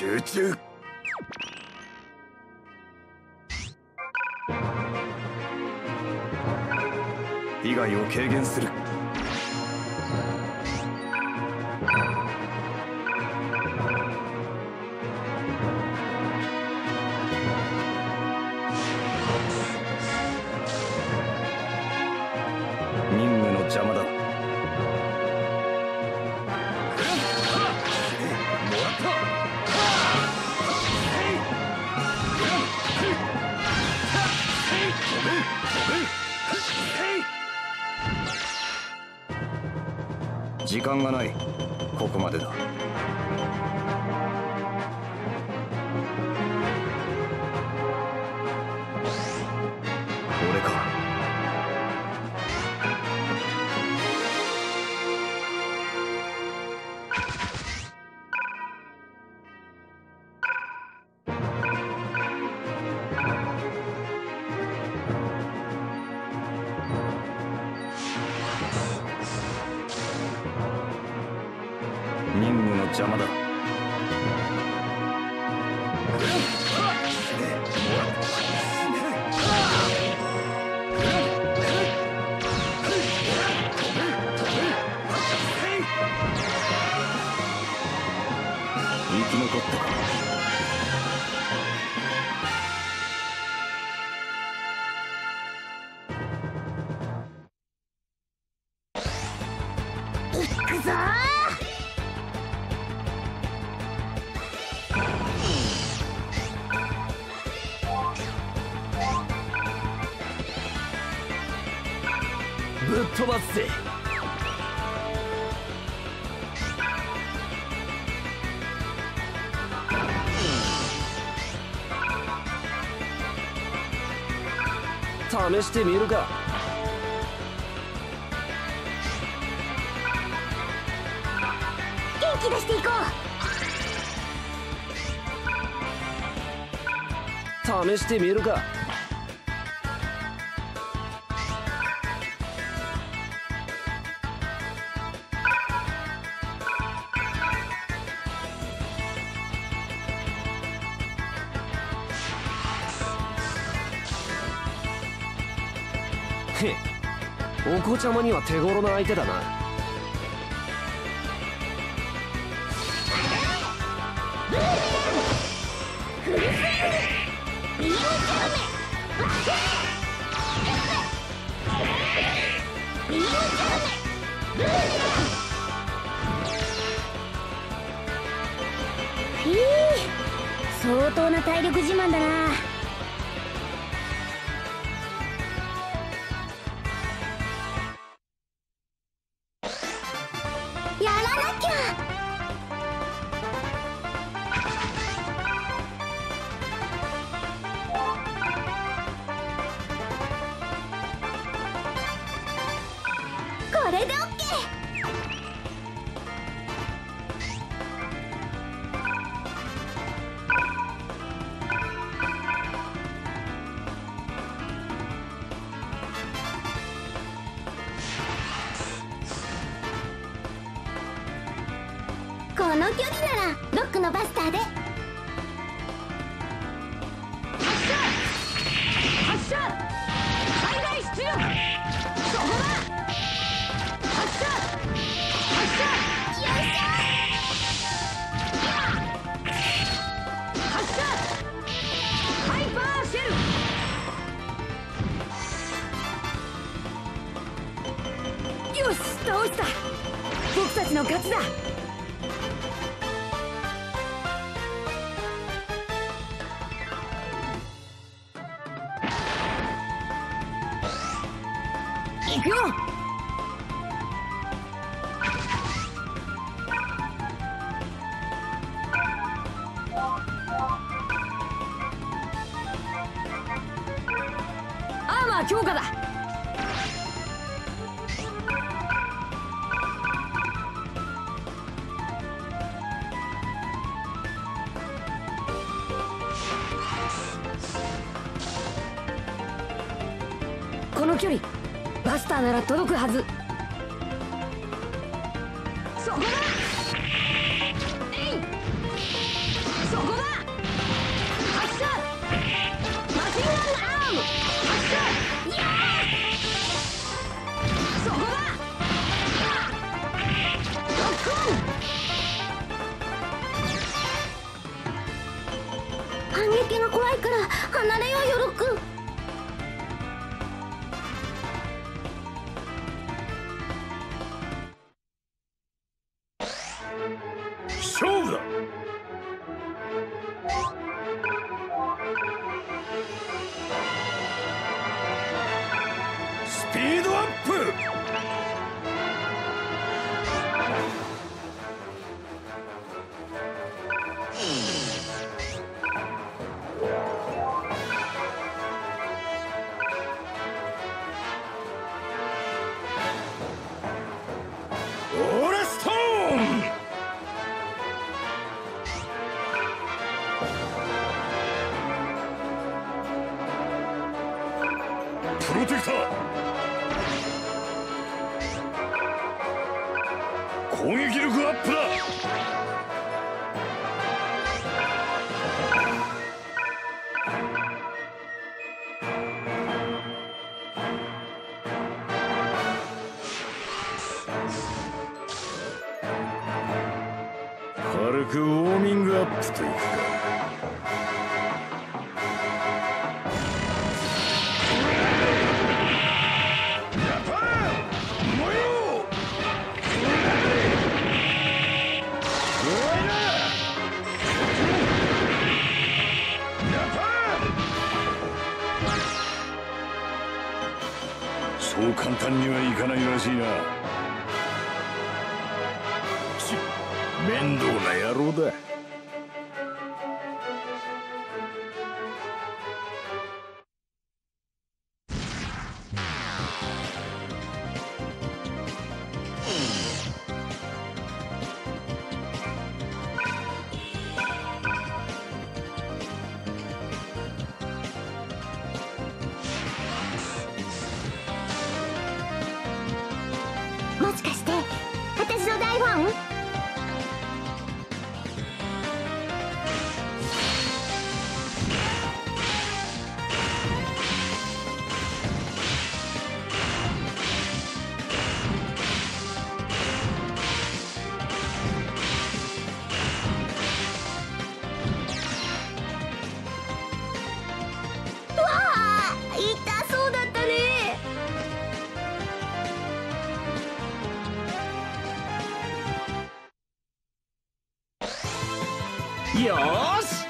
集中。被害を軽減する。任務の邪魔だ。時間がない。ここまでだ。俺か。任務の邪魔だ。生き残ったか。 行くぞぶっ飛ばすぜ。試してみるか。 元気出していこう。試してみるか。お子ちゃまには手頃な相手だな。 相当な体力自慢だな。やらなきゃ。これでオッケー。この距離ならロックのバスターで。発射最大出力。そこだ。発射よいしょ。発射ハイパーシェル。よし倒した。僕たちの勝ちだ。行くよ。アーマー強化だ。この距離バスターなら届くはず。そこだ。えい。そこ撃が怖いから離れようよ、ロック。 勝負だ。スピードアップ。オーラストーン。プロテクター。攻撃力アップだ。軽くウォーミングアップといくか。そう簡単にはいかないらしいな。面倒な野郎だ。 もしかして私の大ファン？うわあ、痛そうだったね。 よーし。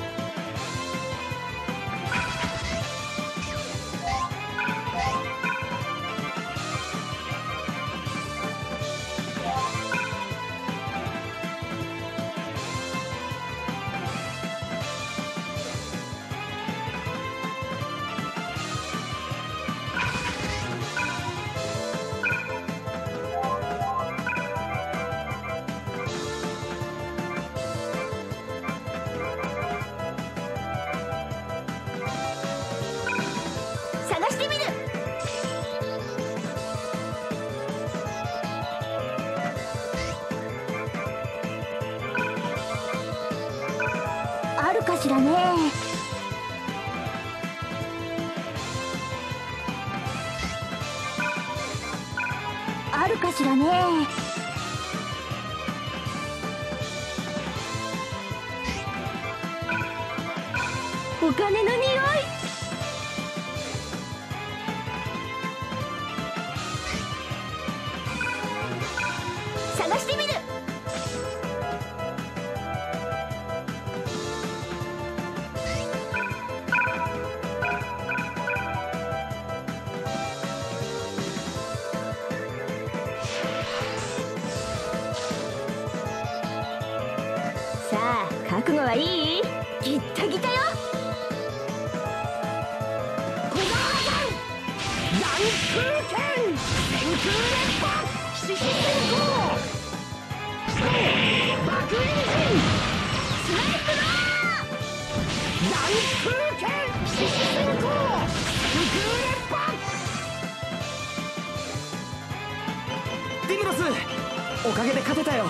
探してみる。あるかしらね。あるかしらね。お金の匂い。探してみる。さあ、覚悟はいい？ギッタギタよ。小川さん、乱空剣、天空連覇、獅子先行、爆エンジン、スナイプだー。乱空剣、獅子先行、天空連覇。 ディムロス、おかげで勝てたよ。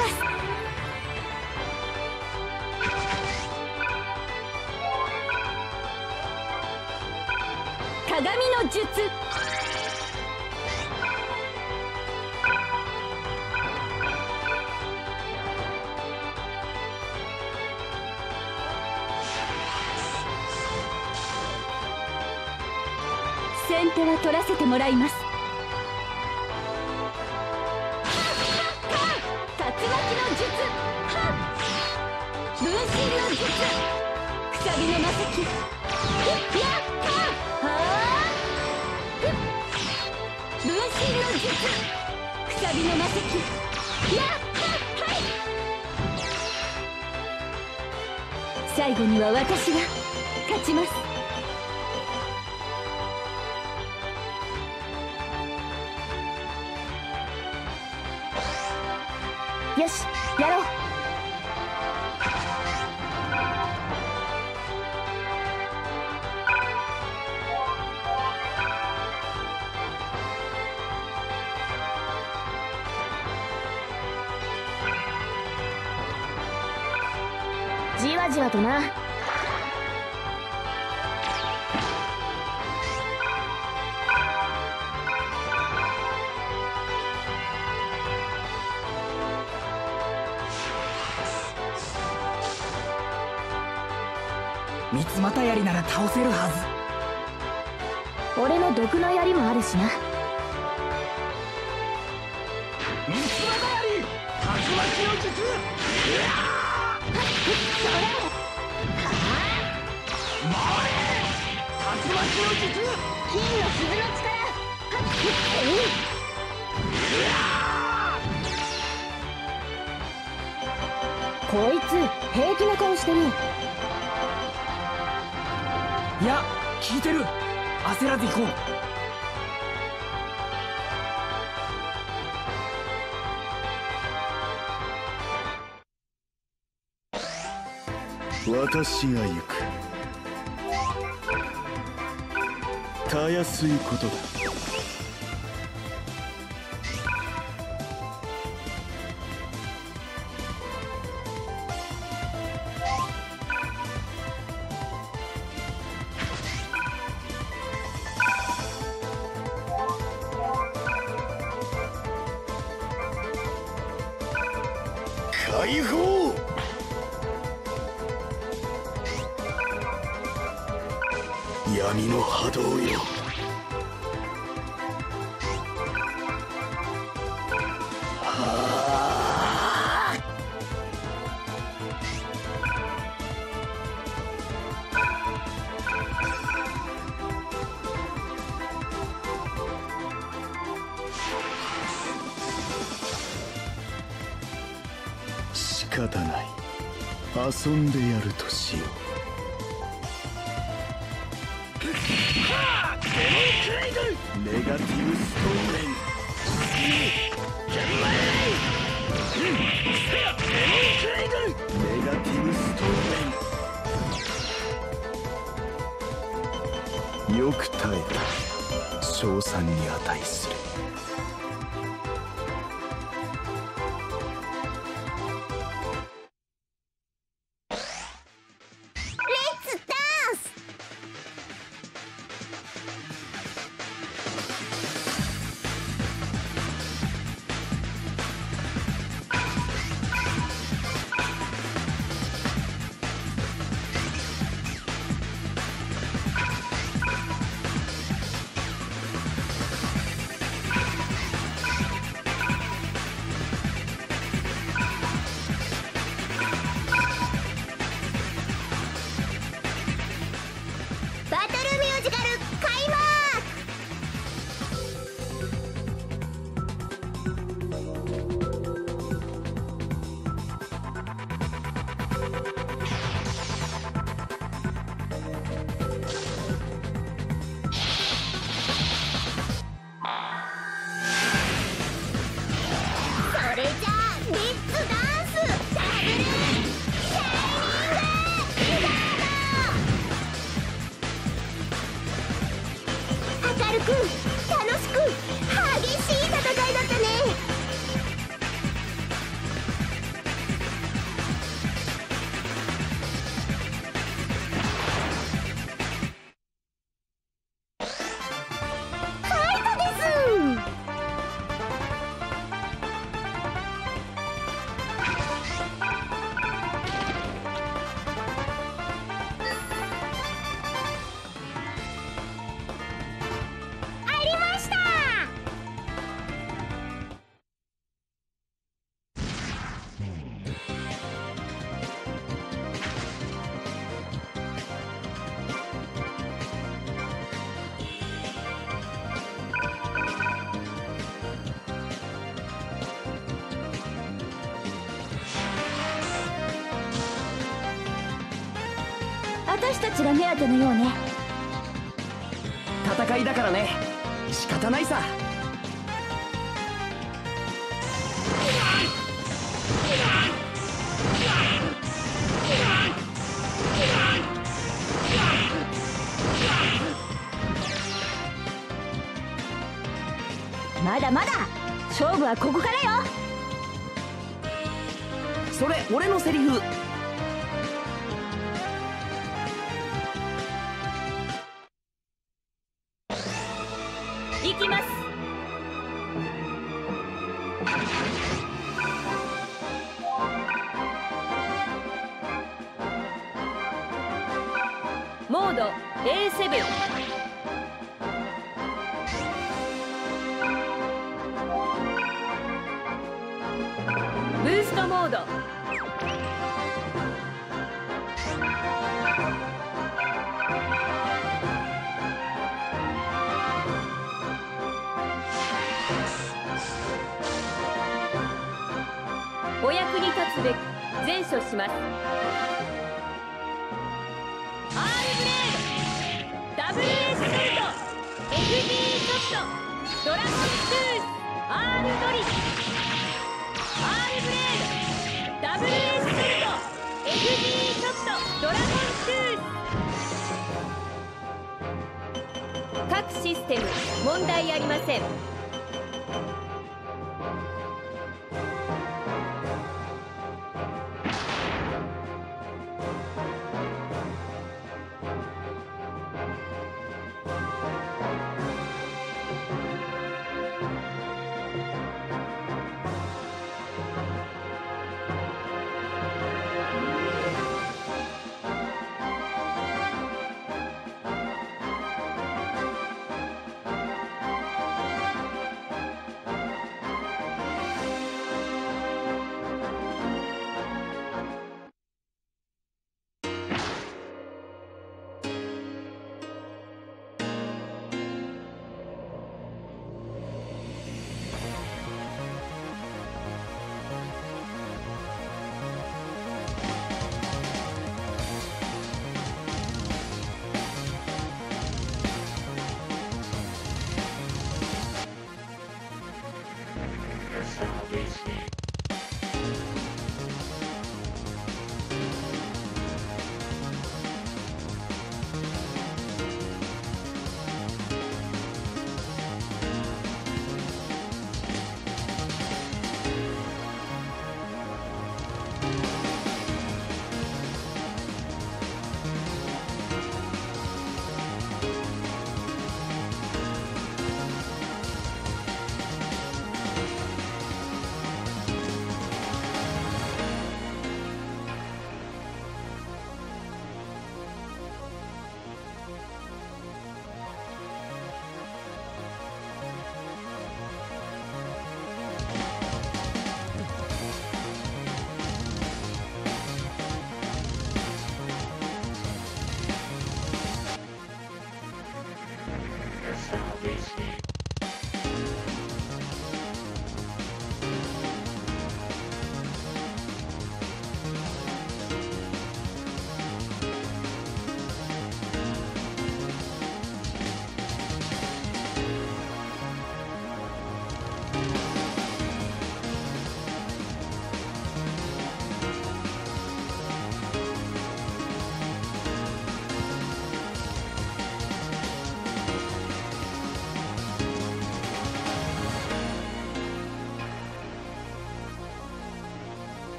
ます。鏡の術。先手は取らせてもらいます。竜巻の術。分身の術。くさびの魔石。やったは分身の術。くさびの魔石。やったはい。最後には私が勝ちます。よし、やろう。じわじわとな。 三つ股槍なら倒せるはず。 俺の毒の槍もあるしな。 三つ股槍竜巻の術。 それ回れ竜巻の術。 金の鈴の力。こいつ平気な顔してる。 いや、効いてる。焦らず行こう。私が行く。たやすいことだ。解放。闇の波動よ。仕方ない。遊んでやるとしよう。ネガティブストーレン。ネガティブストーレン。よく耐えた。称賛に値する。 楽しく激しい戦いだったね。 私たちが目当てのようね。 戦いだからね、仕方ないさ。 まだまだ勝負はここからよ。 それ俺のセリフ。 行きます。モード A7。ブーストモード。お役に立つべく前処します。R ブレード、 WA ショルト、 FD ショット、ドラゴントゥース、 R ドリフ、 R ブレード、 WA ショルト、 FD ショット、ドラゴントゥース。各システム問題ありません。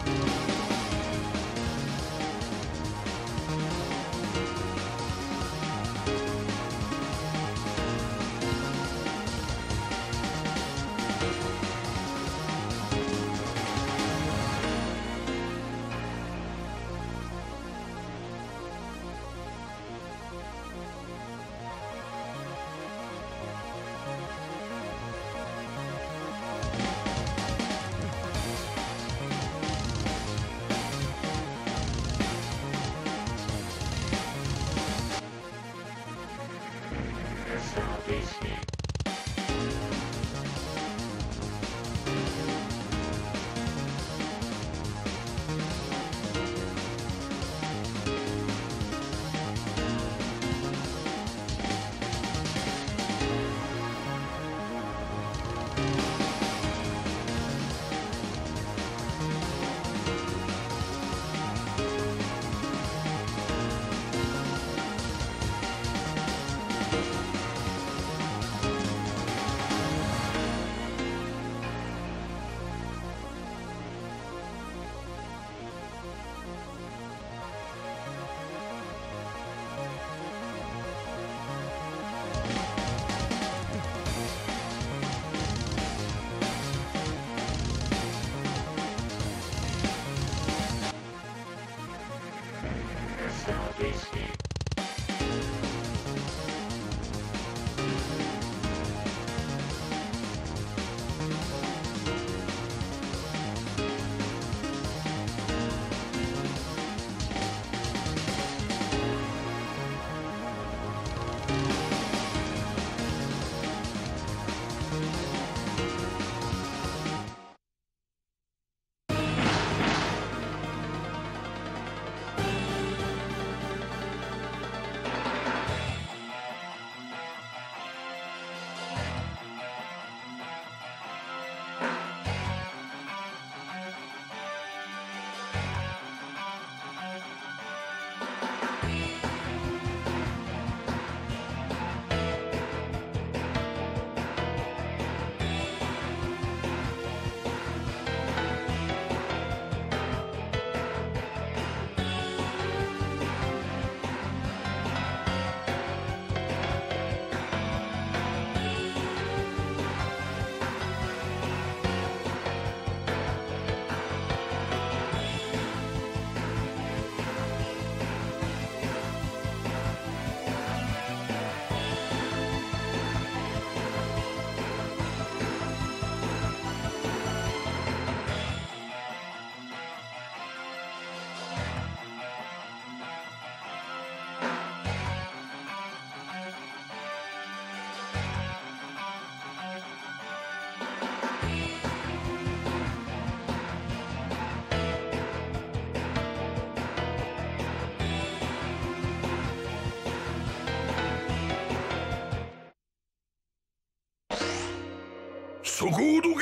そこをどけ。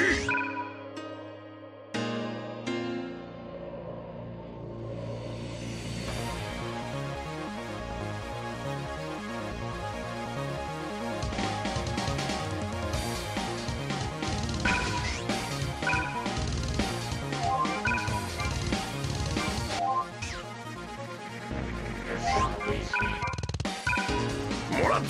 もらった。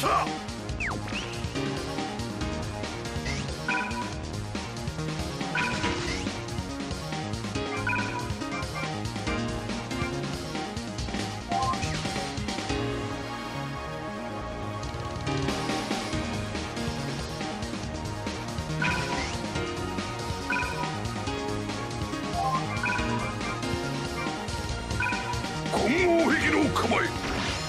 混合壁の構え。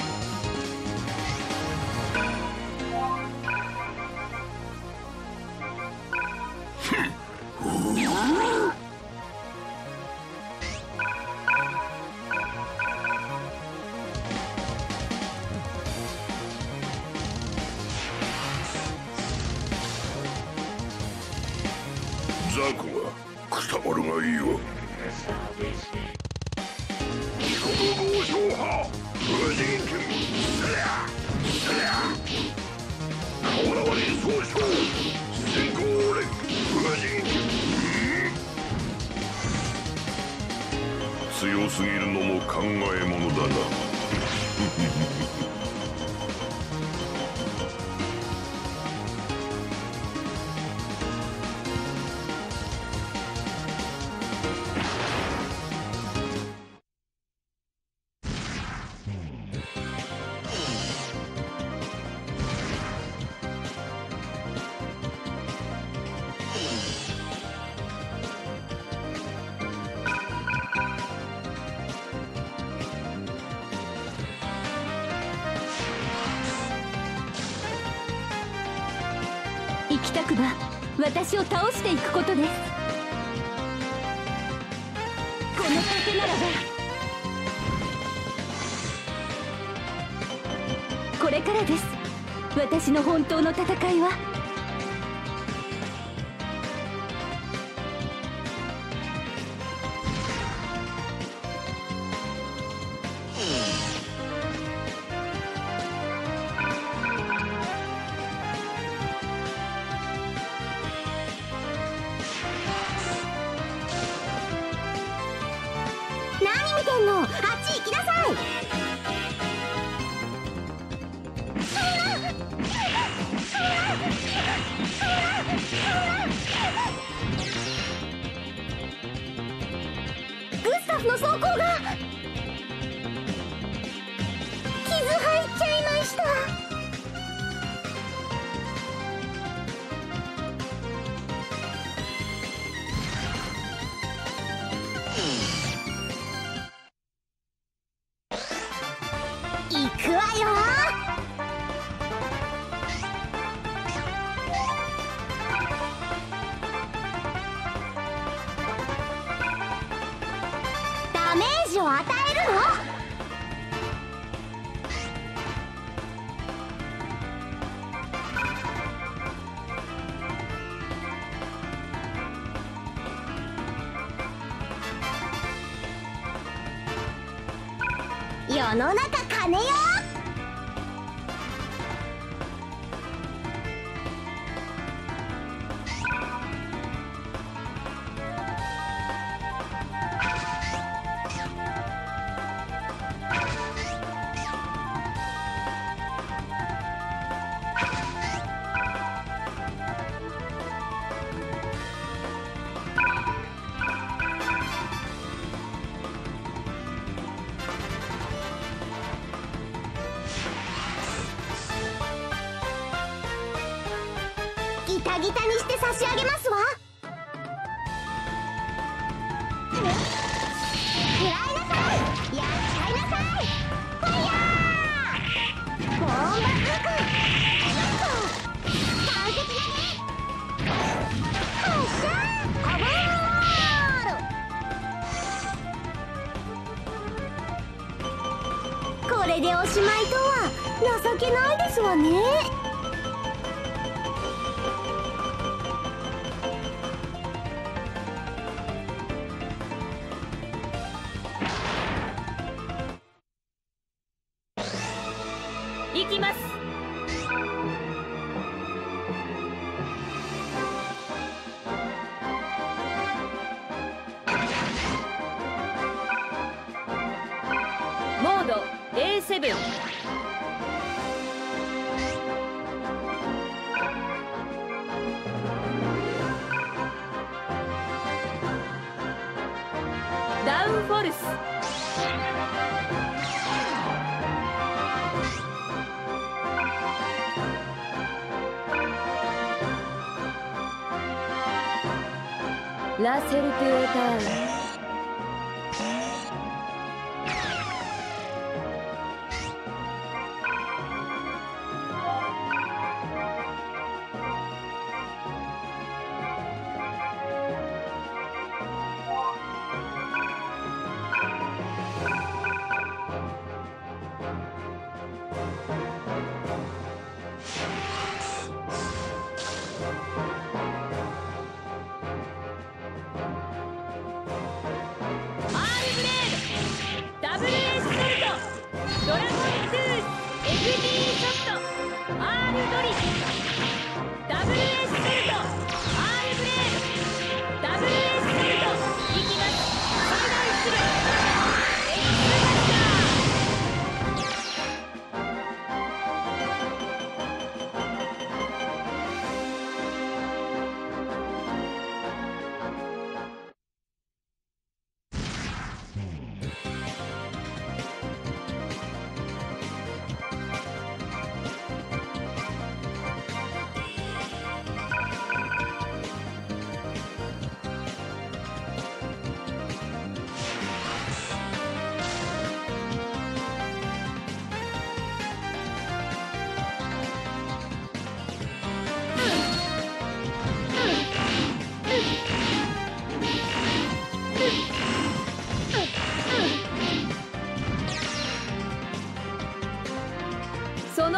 ザコはくたばるがいいわ。豪商派無人機スリャスリャ顔縄に総称先行連無人機強すぎるのも考えものだな。 行きたくば私を倒していくことです。この盾ならばこれからです。私の本当の戦いは。何見てんの、あっち行きなさい。グスタフの装甲が傷入っちゃいました。行くわよ。ダメージを与えるの。世の中金よ。ギタギタにして差し上げますわ。食らいなさい、やっちゃいなさい。ファイヤーボンバーク関節投げ発射パワー。これでおしまいとは情けないですわね。行きます。モード A7。ダウンフォルス。ラセルトゥエターン。ドラゴントゥース FD ショット R ドリル WS ソルト R ブレード WS ソルト。いきます。裁断する。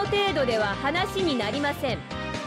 程度では話になりません。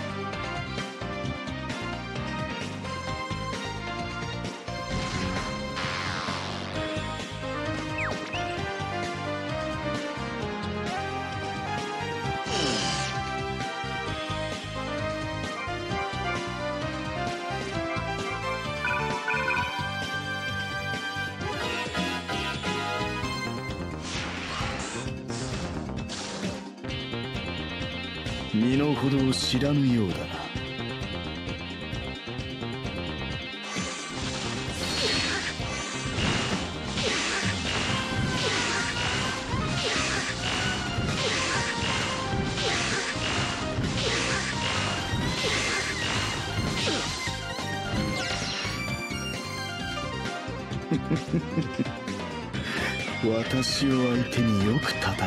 身の程を知らぬようだな。私を相手によく戦った。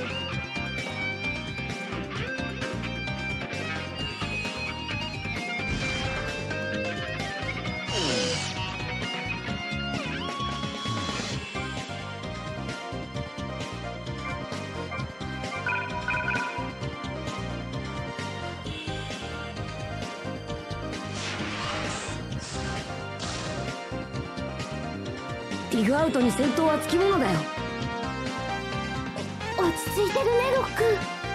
ディグアウトに戦闘はつきものだよ。落ち着いてるね、ロック。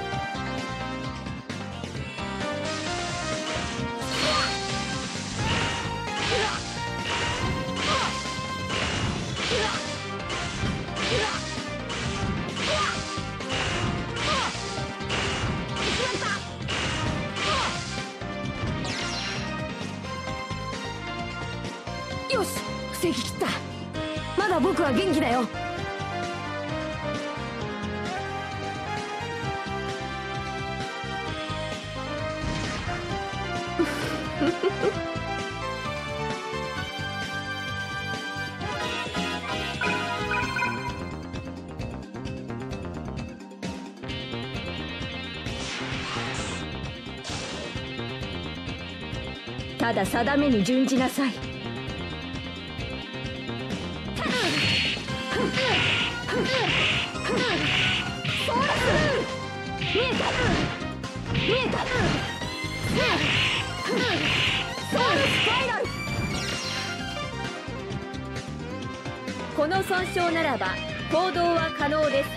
よし、防ぎ切った。まだ僕は元気だよ。ただ定めに準じなさい。 この損傷ならば行動は可能です。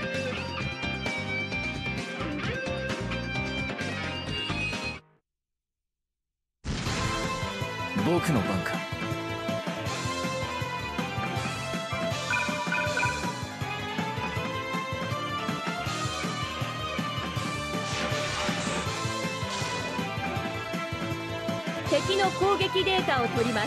僕の番か。 敵の攻撃データを取ります。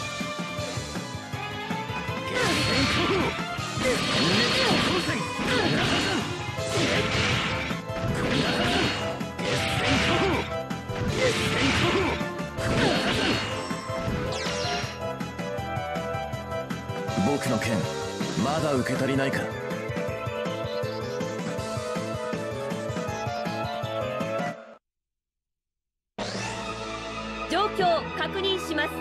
僕の剣まだ受け足りないか。 状況確認します。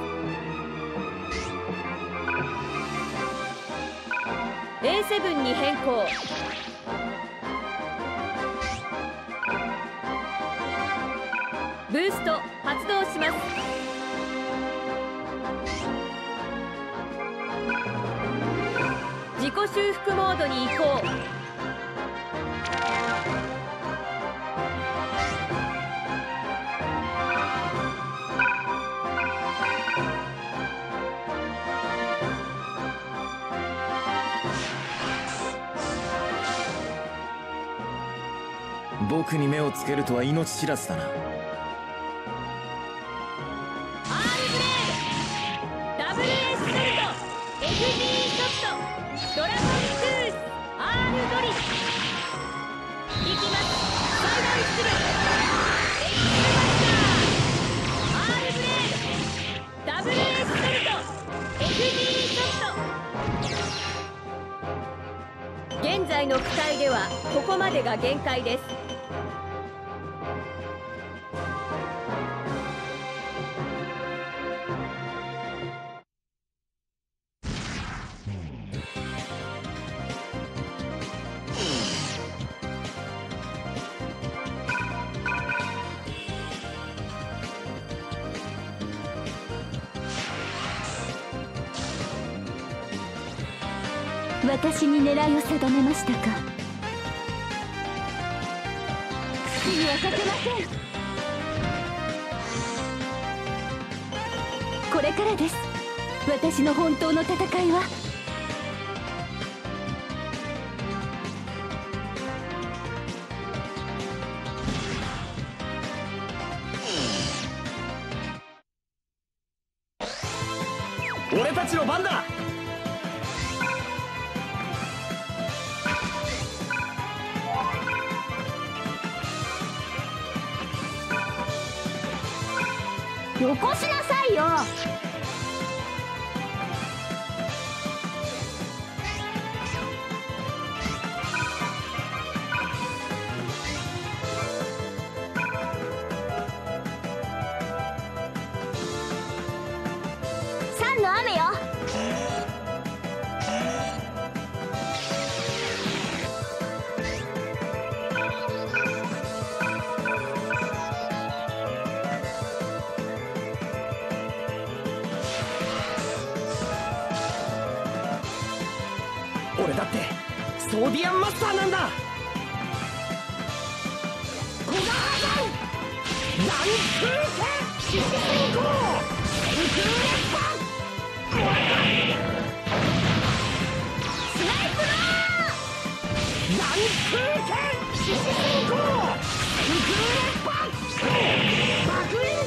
A7 に変更。ブースト発動します。自己修復モードに移行。 僕に目をつけるとは命知らずだな。 現在の機体ではここまでが限界です。 私に狙いを定めましたか。苦にはさせません。これからです、私の本当の戦いは。 俺たちの番だ。 よこしなさいよ。3の雨よ。 俺だってソーディアンマスターなんだ。 小川さん、 ランクーセ獅子戦号天空烈火スナイプロランクーセ獅子戦号天空烈火爆エ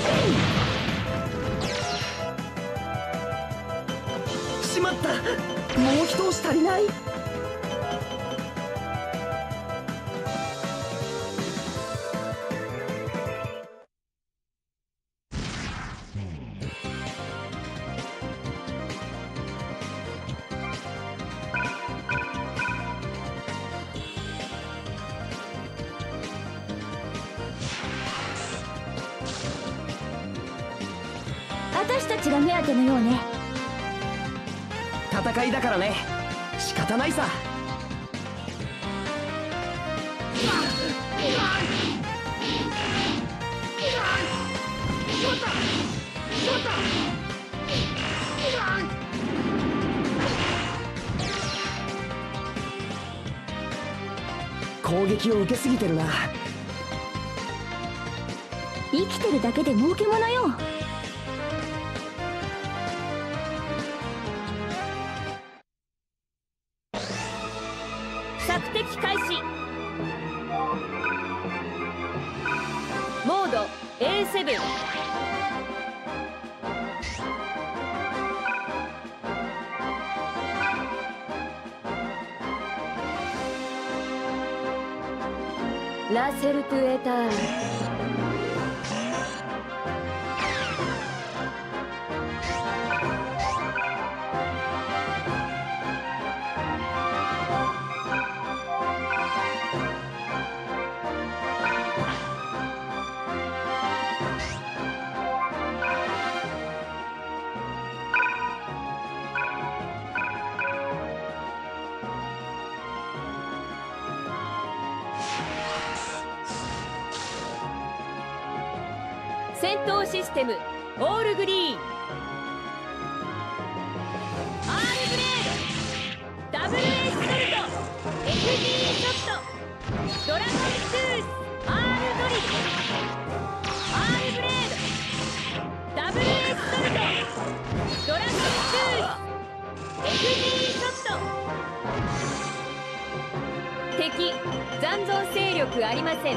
ンジン。しまった、もう一押し足りない。 私たちが目当てのようね。 戦いだからね、仕方ないさ。攻撃を受けすぎてるな。 生きてるだけで儲けものよ。 索敵開始。モード A7。ラセルトゥエタール。戦闘システムオールグリーン。 R ブレード、ダブルエッソルト、 FD ショット、ドラゴントゥース、 R ドリル。 R ブレード、ダブルエッソルト、ドラゴントゥース、 FD ショット。敵残存勢力ありません。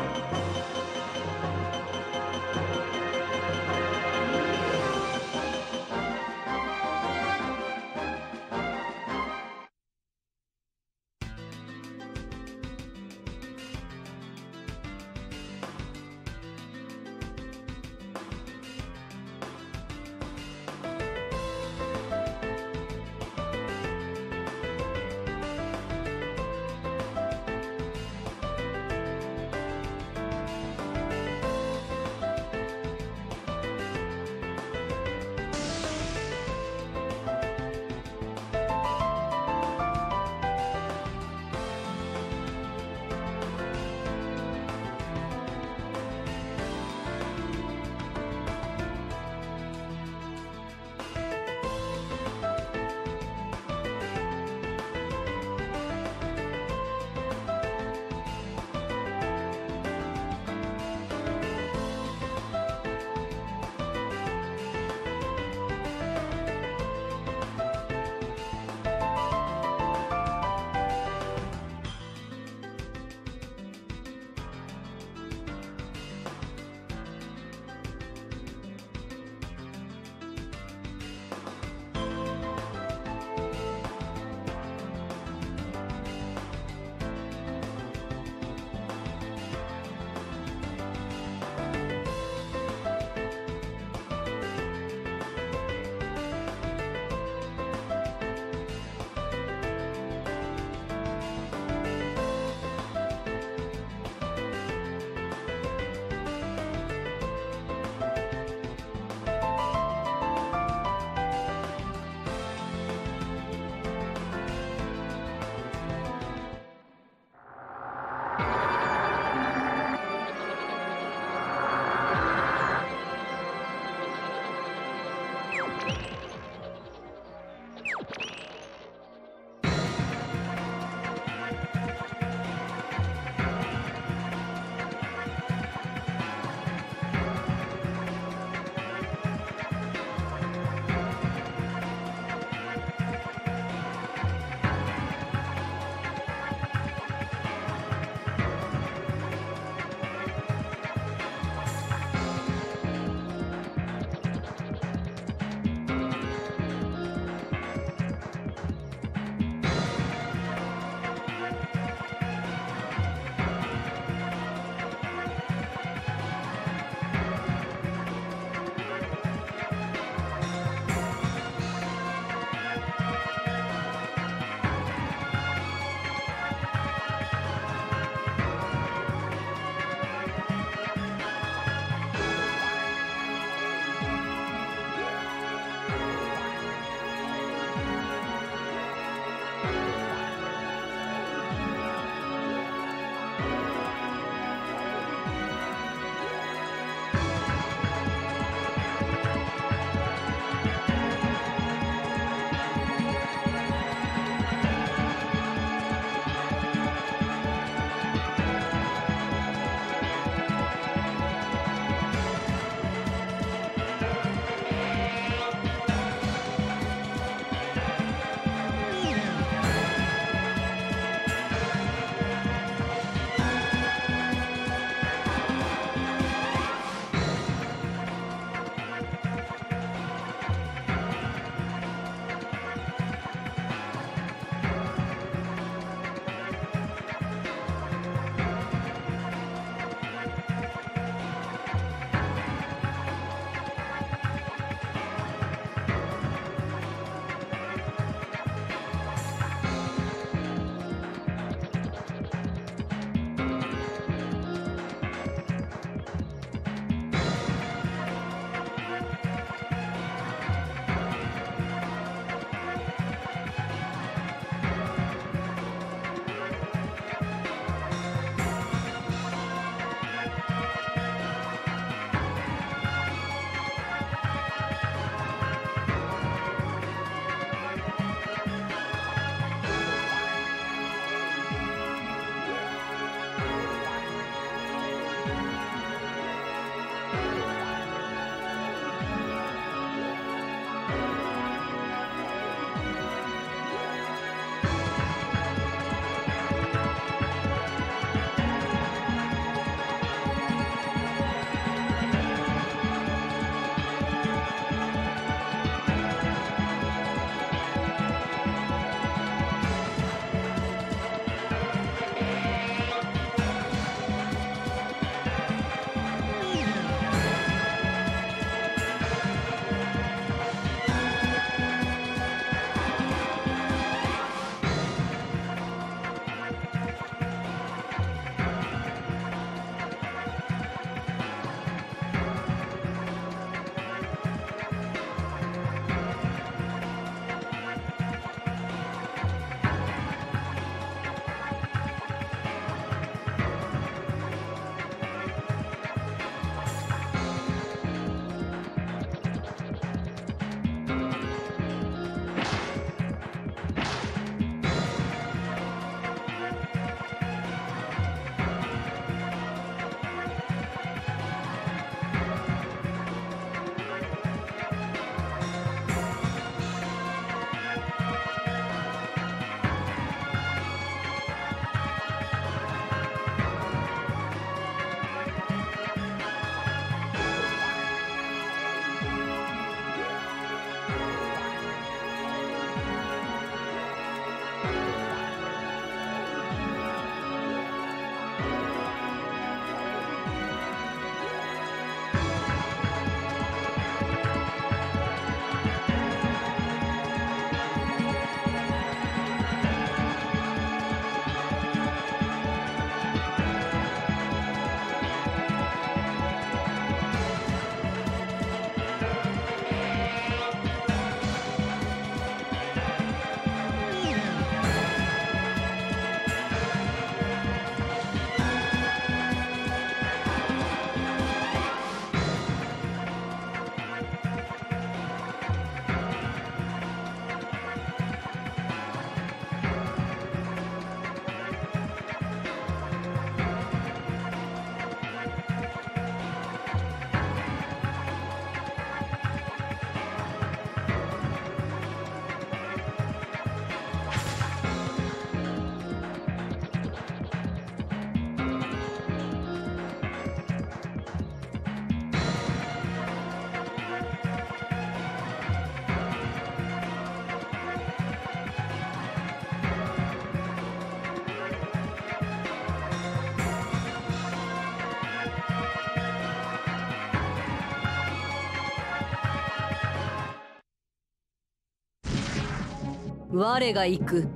我が行く。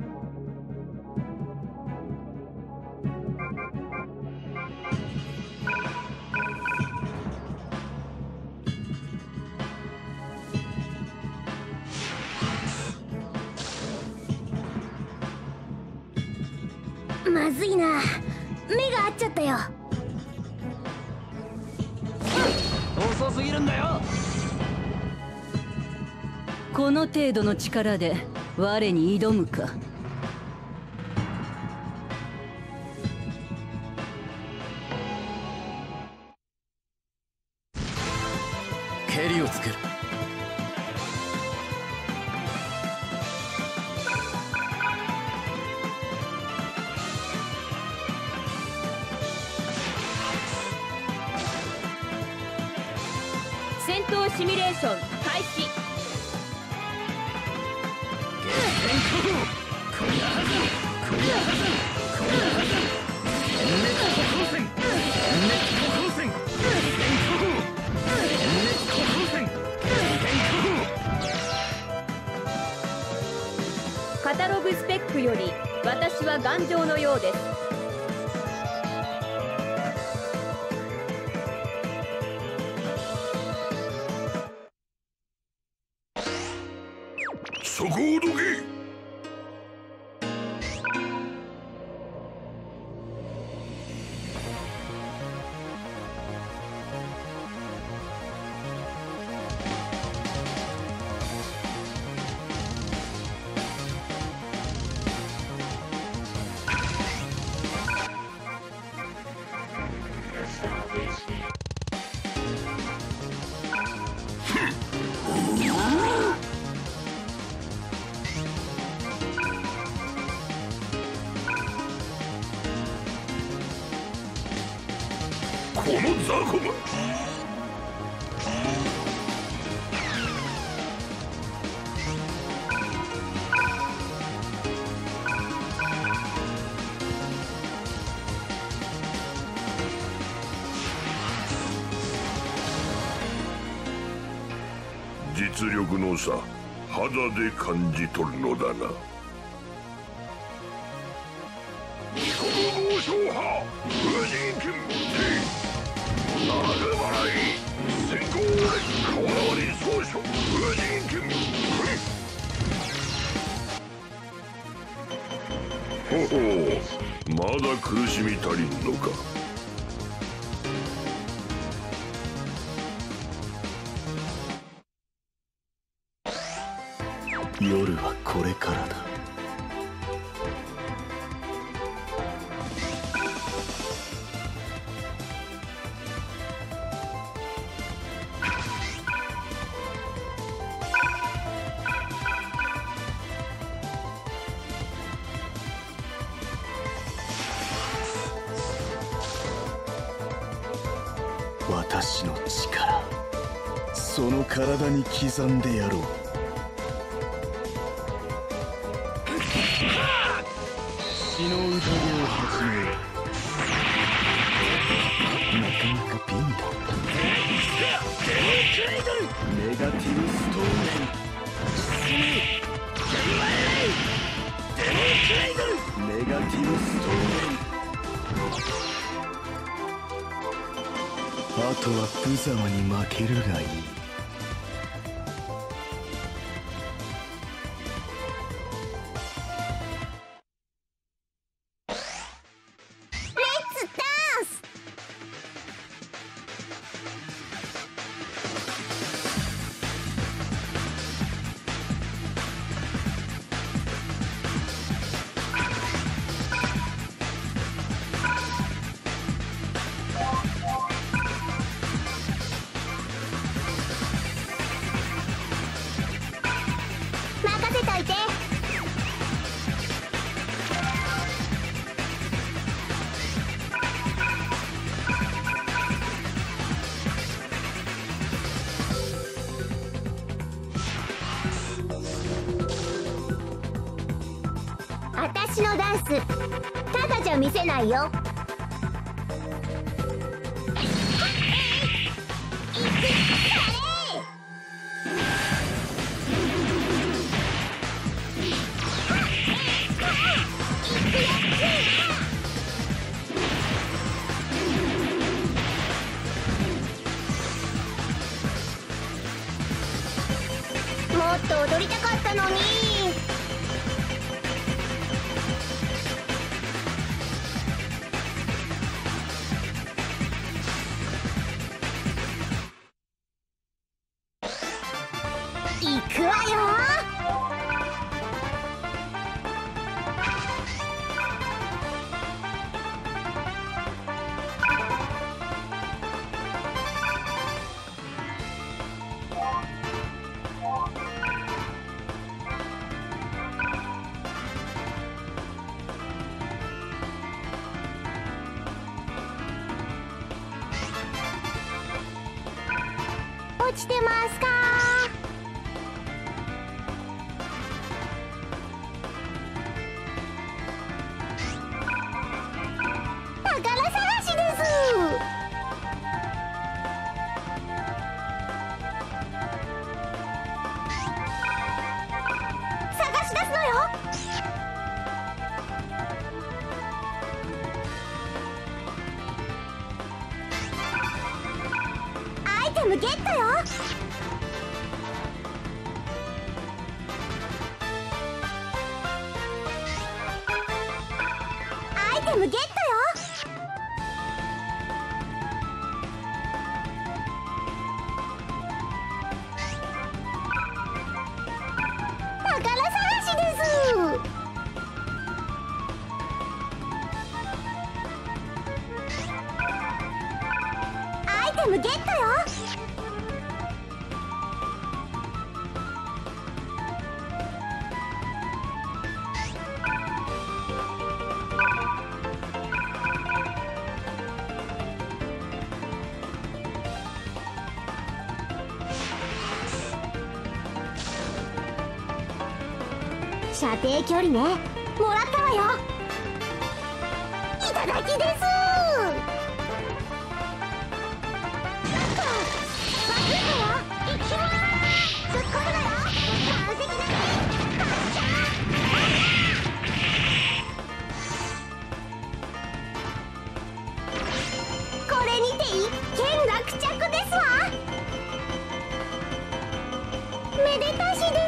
まずいな、目が合っちゃったよ。 遅すぎるんだよ。 この程度の力で我に挑むか。 蹴りをつける。 戦闘シミュレーション開始。カタログスペックより私は頑丈のようです。 そこをどけ。この雑魚が。実力の差、肌で感じ取るのだな。豪商派無人剣なぐばらい先行川割り総書無人剣。ほほう、まだ苦しみ足りんのか。 夜はこれからだ。私の力、その体に刻んでやろう。血の宴を始めよう。なかなかピンだ。ネガティブストーン。ネガティブストーン。あとは無様に負けるがいい。 私のダンスただじゃ見せないよ。 ったのに。行くわよ。落ちてますか？宝探しです。探し出すのよ。アイテムゲットよ。アイテムゲットよ。宝探しです。アイテムゲットよ。射程距離ね、もらったわよ。いただきです。バズーカよ、行きまーす。突っ込むなよ。完璧だね。バッチャー。これにて一件落着ですわ。めでたしです。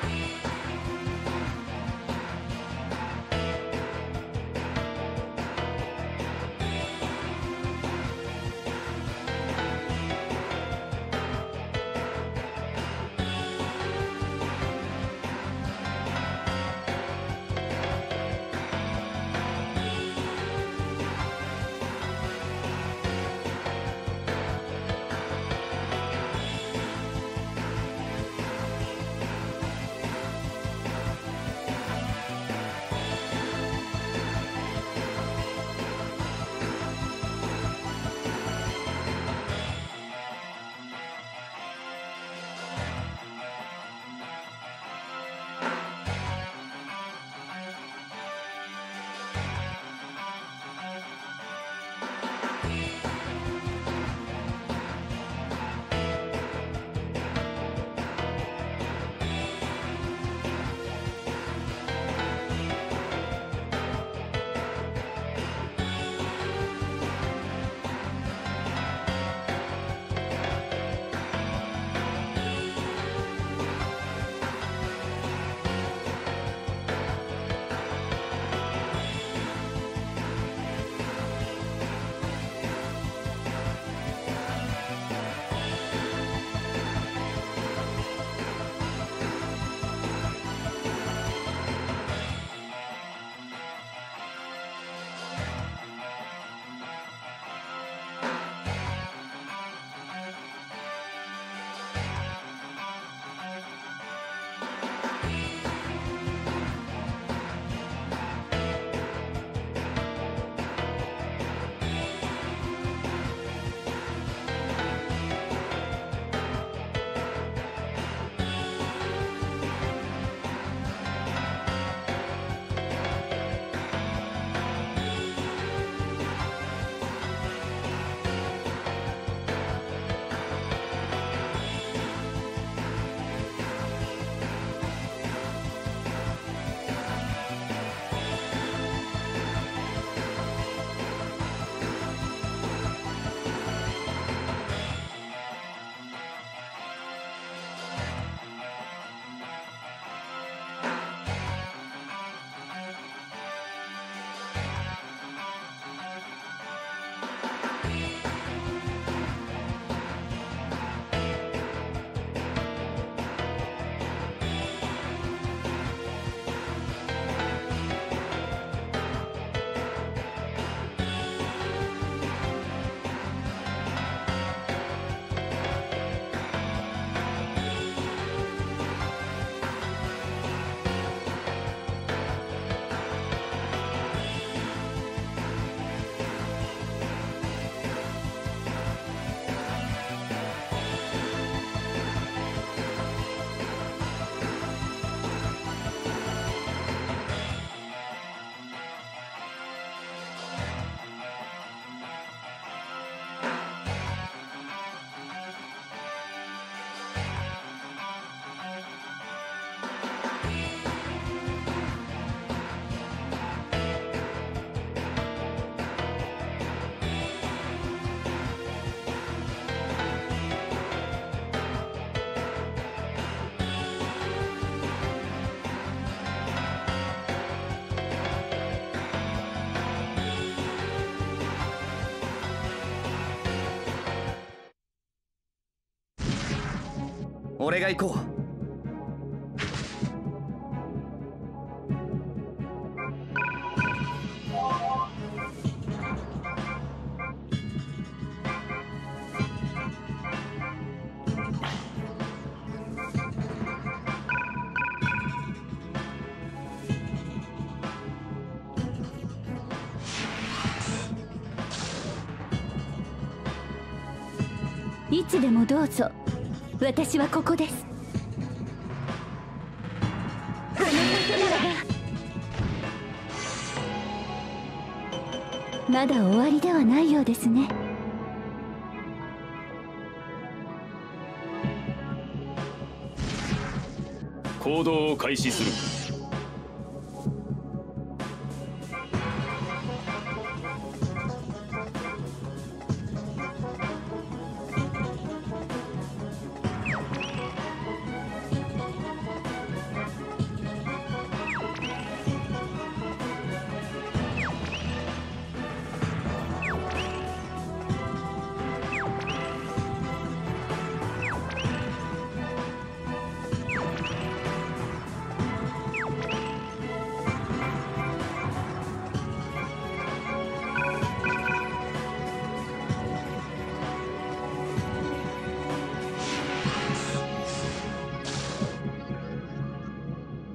俺が行こう。 いつでもどうぞ。私はここです。この先ならばまだ終わりではないようですね。 行動を開始する。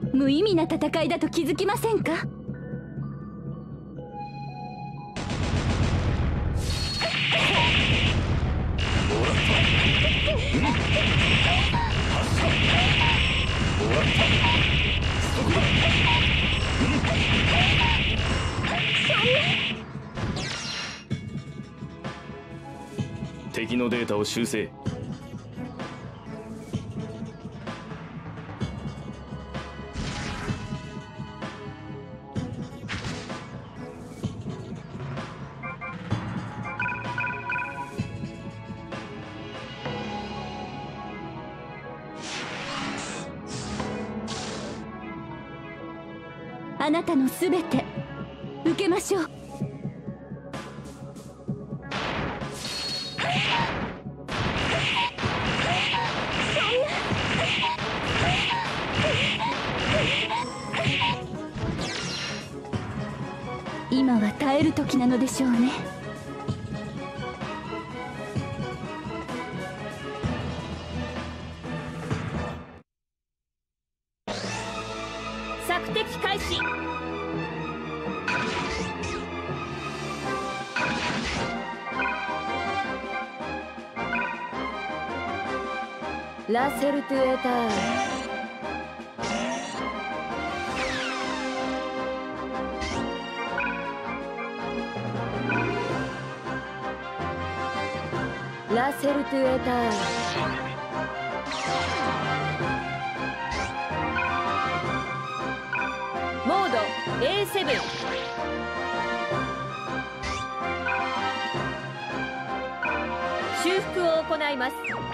無意味な戦いだと気づきませんか？ 敵のデータを修正。 あなたのすべて受けましょう。今は耐える時なのでしょうね。 索敵開始。ラセルトゥエター。ラセルトゥエター。モード A7。修復を行います。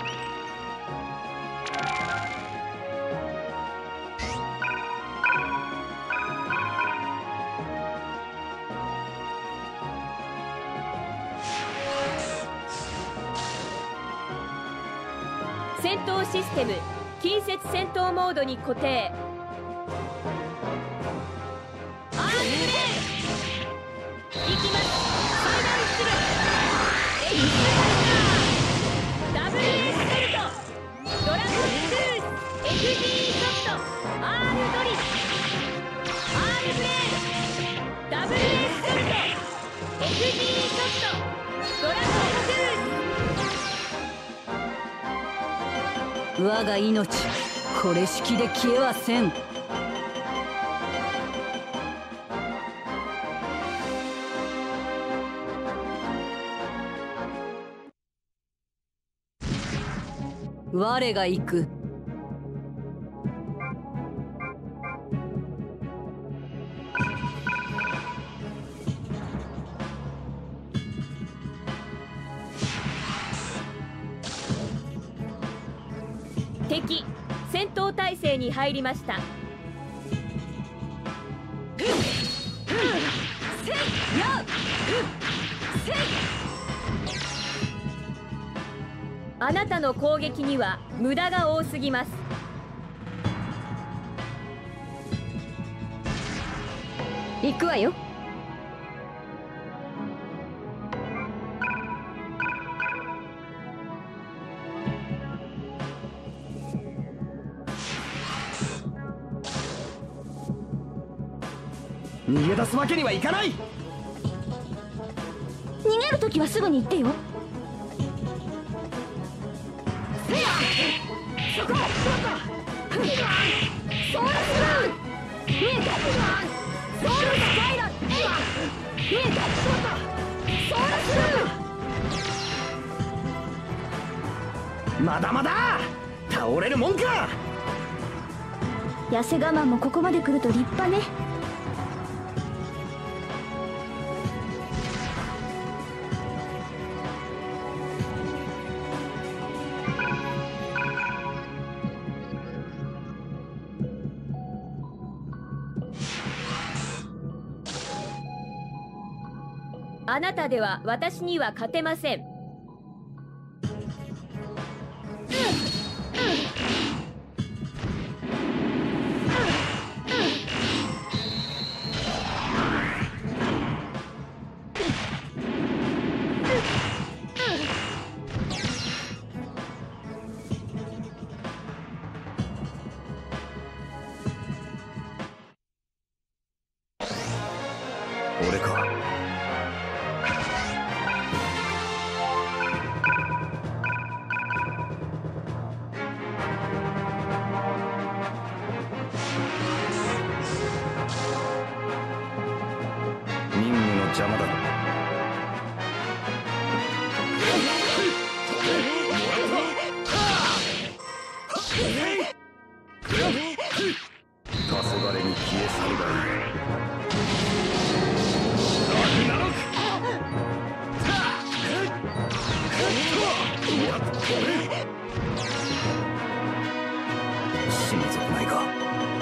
戦闘システム近接戦闘モードに固定。アームブレードいきます。ファイナルスルーエキスパルターダブルエスコルトドラゴントゥース FD ソフトアームドリスアームブレードダブルエスコルト FD ソフトドラゴントゥース。 我が命これ式で消えはせん。我が行く。 敵戦闘態勢に入りました。あなたの攻撃には無駄が多すぎます。 行くわよ。 逃げ出すわけにはいかない。 逃げる時はすぐに言ってよ。 そこソウルスラウン見えた。ソウルスパイラル見えた。ソウルスラウンまだまだ倒れるもんか。 痩せ我慢もここまで来ると立派ね。 あなたでは私には勝てません。 俺か。任務の邪魔だ。黄昏に消え去るがいい。死に損ないか。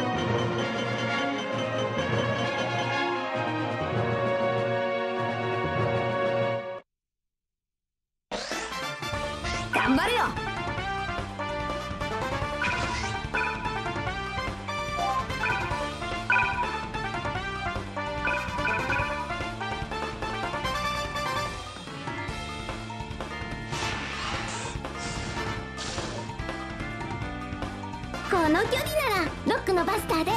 頑張るよ。この距離ならロックのバスターで。ロッ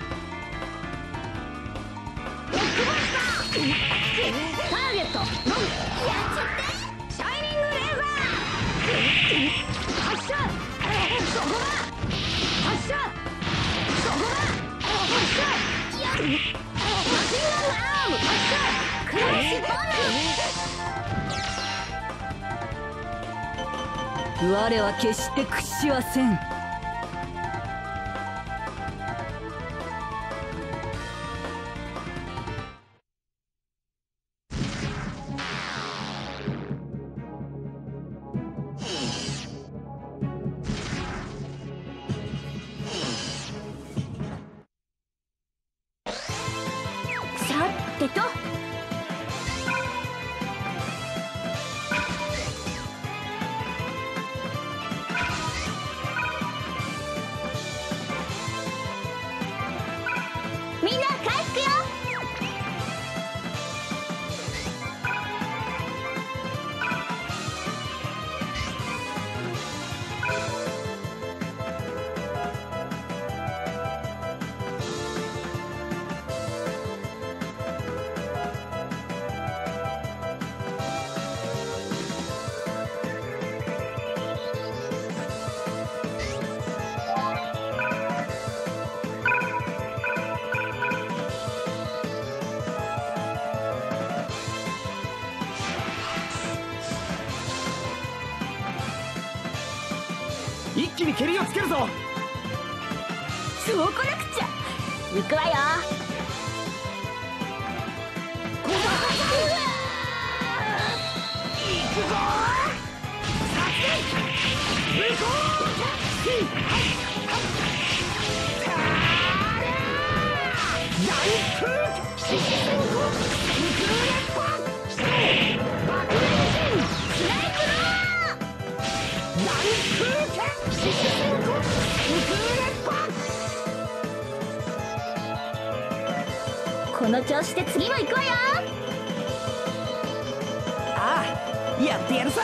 クバスターターゲットロックやっちゃってシャイニングレーザー発射そこだ発射そこだ発射やっマシンガンアーム発射クラッシュボーナー。我は決して屈しはせん。さてとみんな回復よ。 一気に蹴りをつけるぞ。 そうこなくちゃ。行くわよ。行くぞ。行ここの調子で次も行くわよ。 ああ、やってやるさ。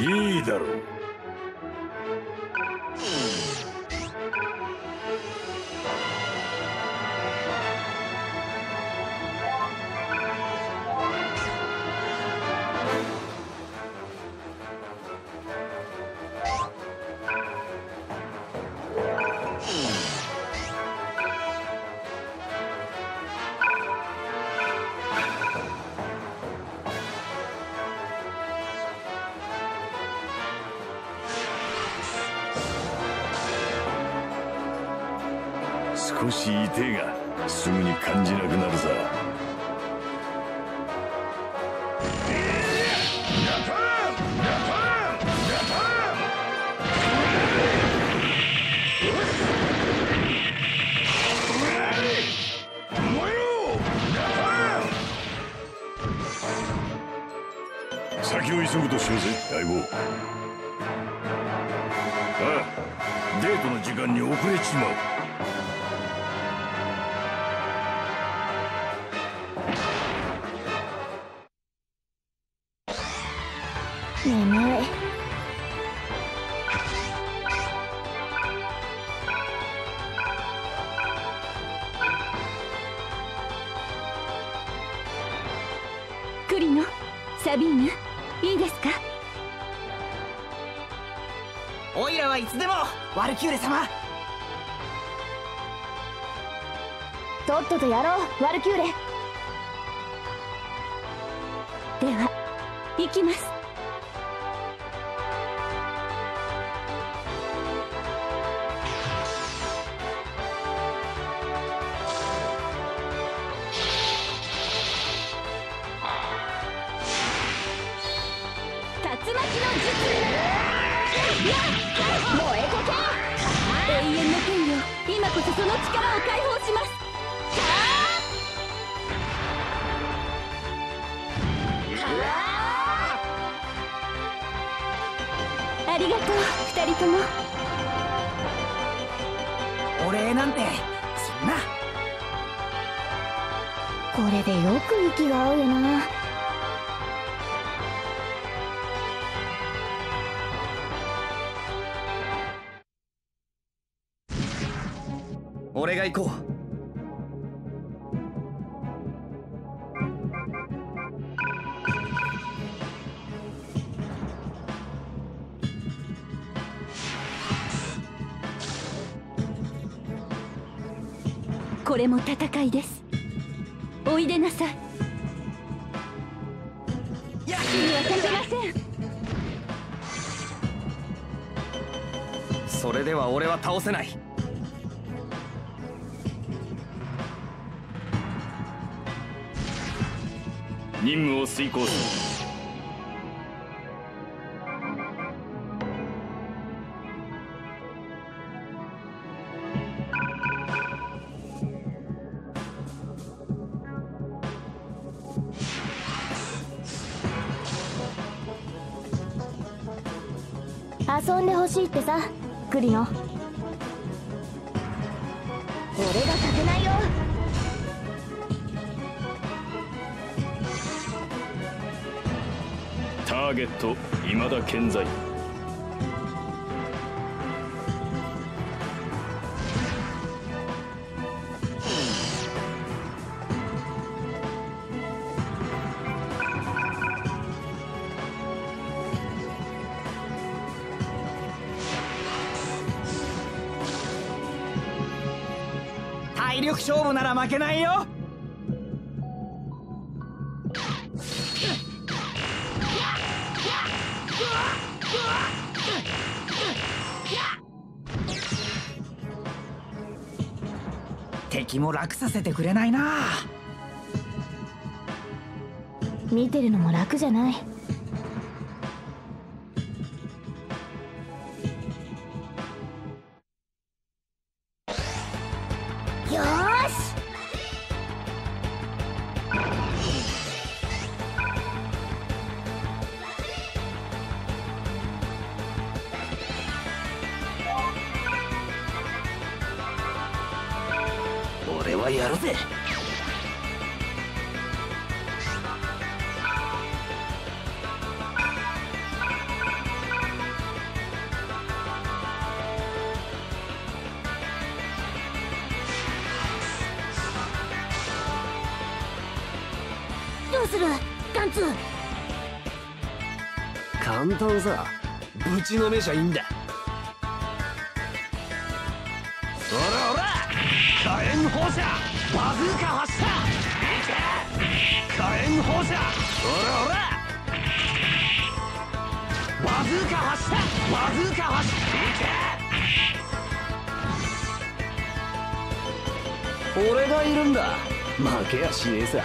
いいだろう。少し痛えがすぐに感じなくなるさ。先を急ぐとしようぜ相棒。ああ、デートの時間に遅れちまう。 眠い。 クリノ、サビーナ、いいですか？ オイラはいつでもワルキューレ様。 とっととやろうワルキューレ。 では行きます。 竜巻の術。燃えてけ。 永遠の剣よ、今こそその力を解放します。ありがとう、二人とも。 お礼なんてそんな。 これでよく息が合うよな。 俺が行こう。 これも戦いです。おいでなさい。死にはさせません。 それでは俺は倒せない。 任務を遂行する。 遊んでほしいってさ、クリノ。俺がさせないよ。 ターゲット未だ健在。 体力勝負なら負けないよ。敵も楽させてくれないな。 見てるのも楽じゃない。よーし。 俺はやるぜ。 するガンツ。 簡単さ、ぶちのめちゃいいんだ。ほらほら、火炎放射バズーカ発射。火炎放射、ほらほら、バズーカ発射、バズーカ発射。俺がいるんだ、負けやしねえさ。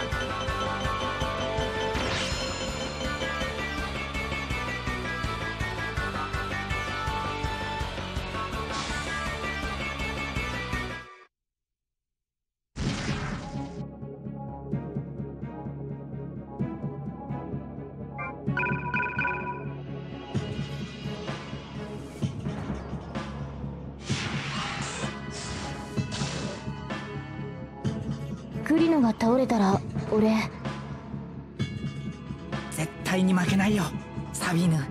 栗野が倒れたら俺絶対に負けないよサビーヌ。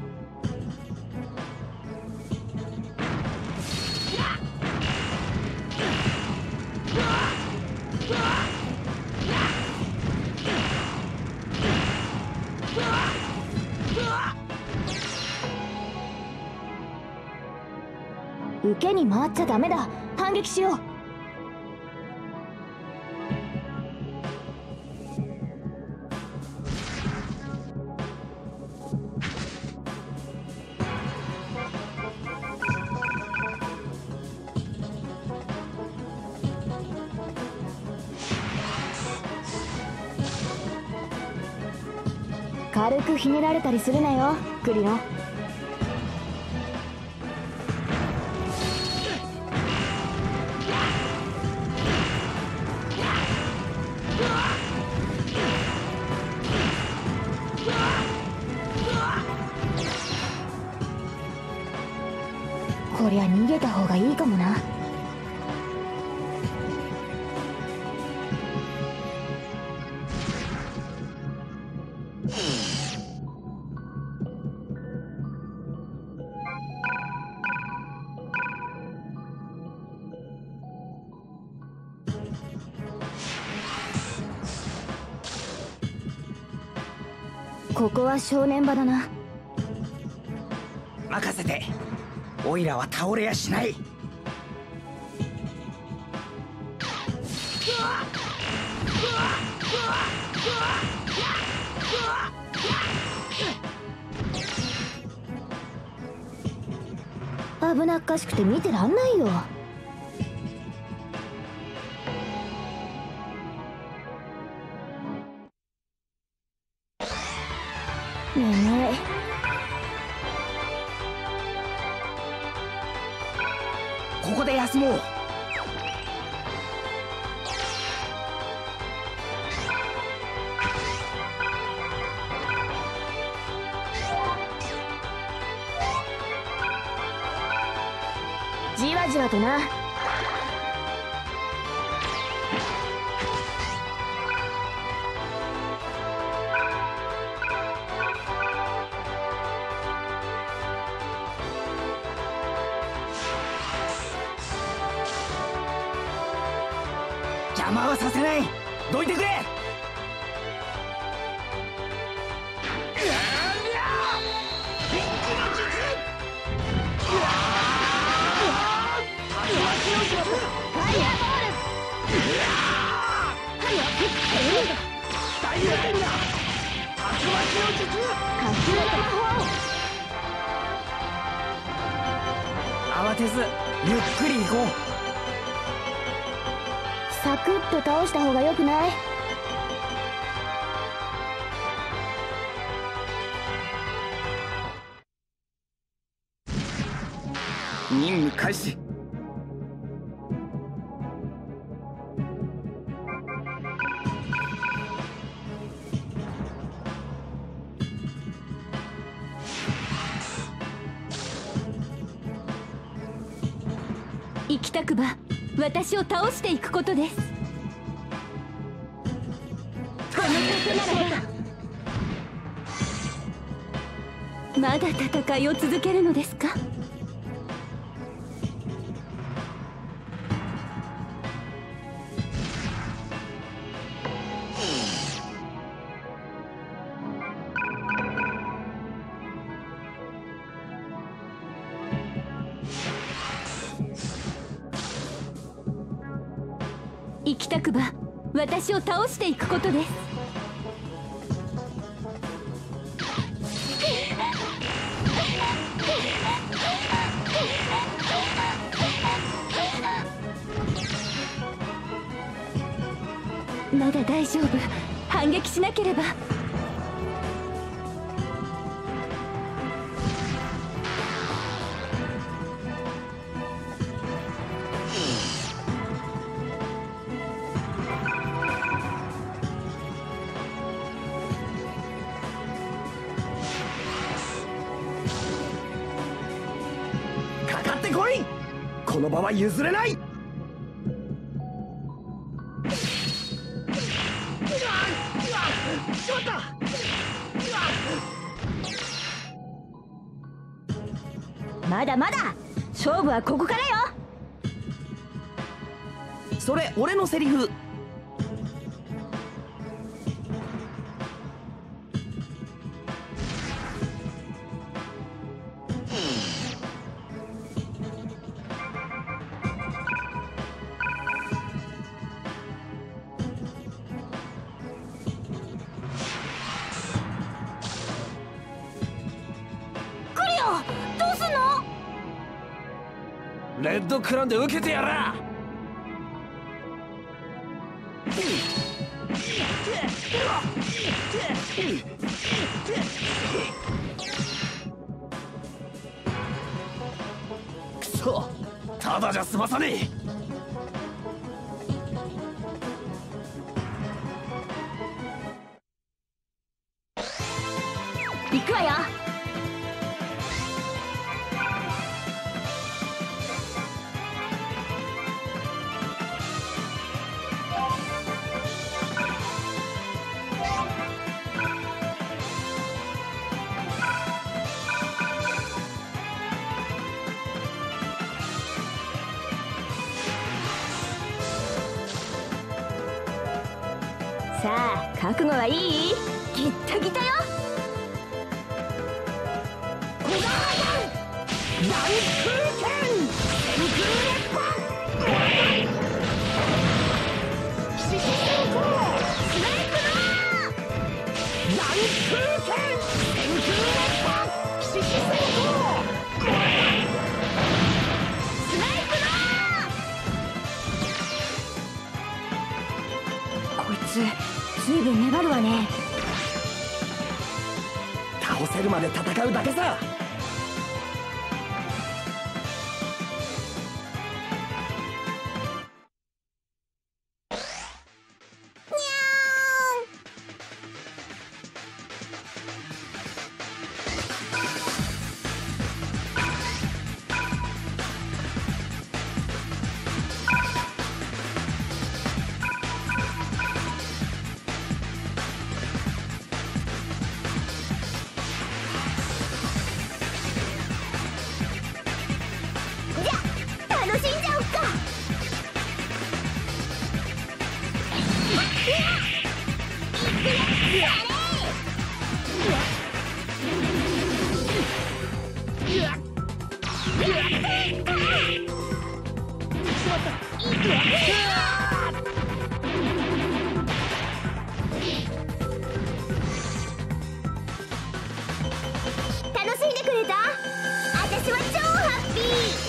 受けに回っちゃダメだ。反撃しよう。軽くひねられたりするなよ栗野。こりゃ逃げた方がいいかもな。ここは正念場だな。 任せて、オイラは倒れやしない。 危なっかしくて見てらんないよ。眠い。 ここで休もう。 じわじわとな。 邪魔はさせない。どいてくれ。慌てずゆっくり行こう。 サクッと倒した方がよくない？ 任務開始。 行きたくば私を倒していくことです。この盾ならばまだ戦いを続けるのですか？ 行きたくば私を倒していくことです。まだ大丈夫。反撃しなければ。 かかってこい。この場は譲れない。しまった。 まだまだ勝負はここからよ。 それ俺のセリフ。 どうすんの？ レッドクランで受けてやら。くそ、ただじゃ済まさねえ。 行くわよ。さあ覚悟はいい？ギッタギタよ。 ランクーケン天空熱波獅子戦法スネークラーランクーケン天空熱波獅子戦法スネークラー。こいつずいぶん粘るわね。 倒せるまで戦うだけさ。 楽しんじゃおっか。楽しんでくれた？私は超ハッピー。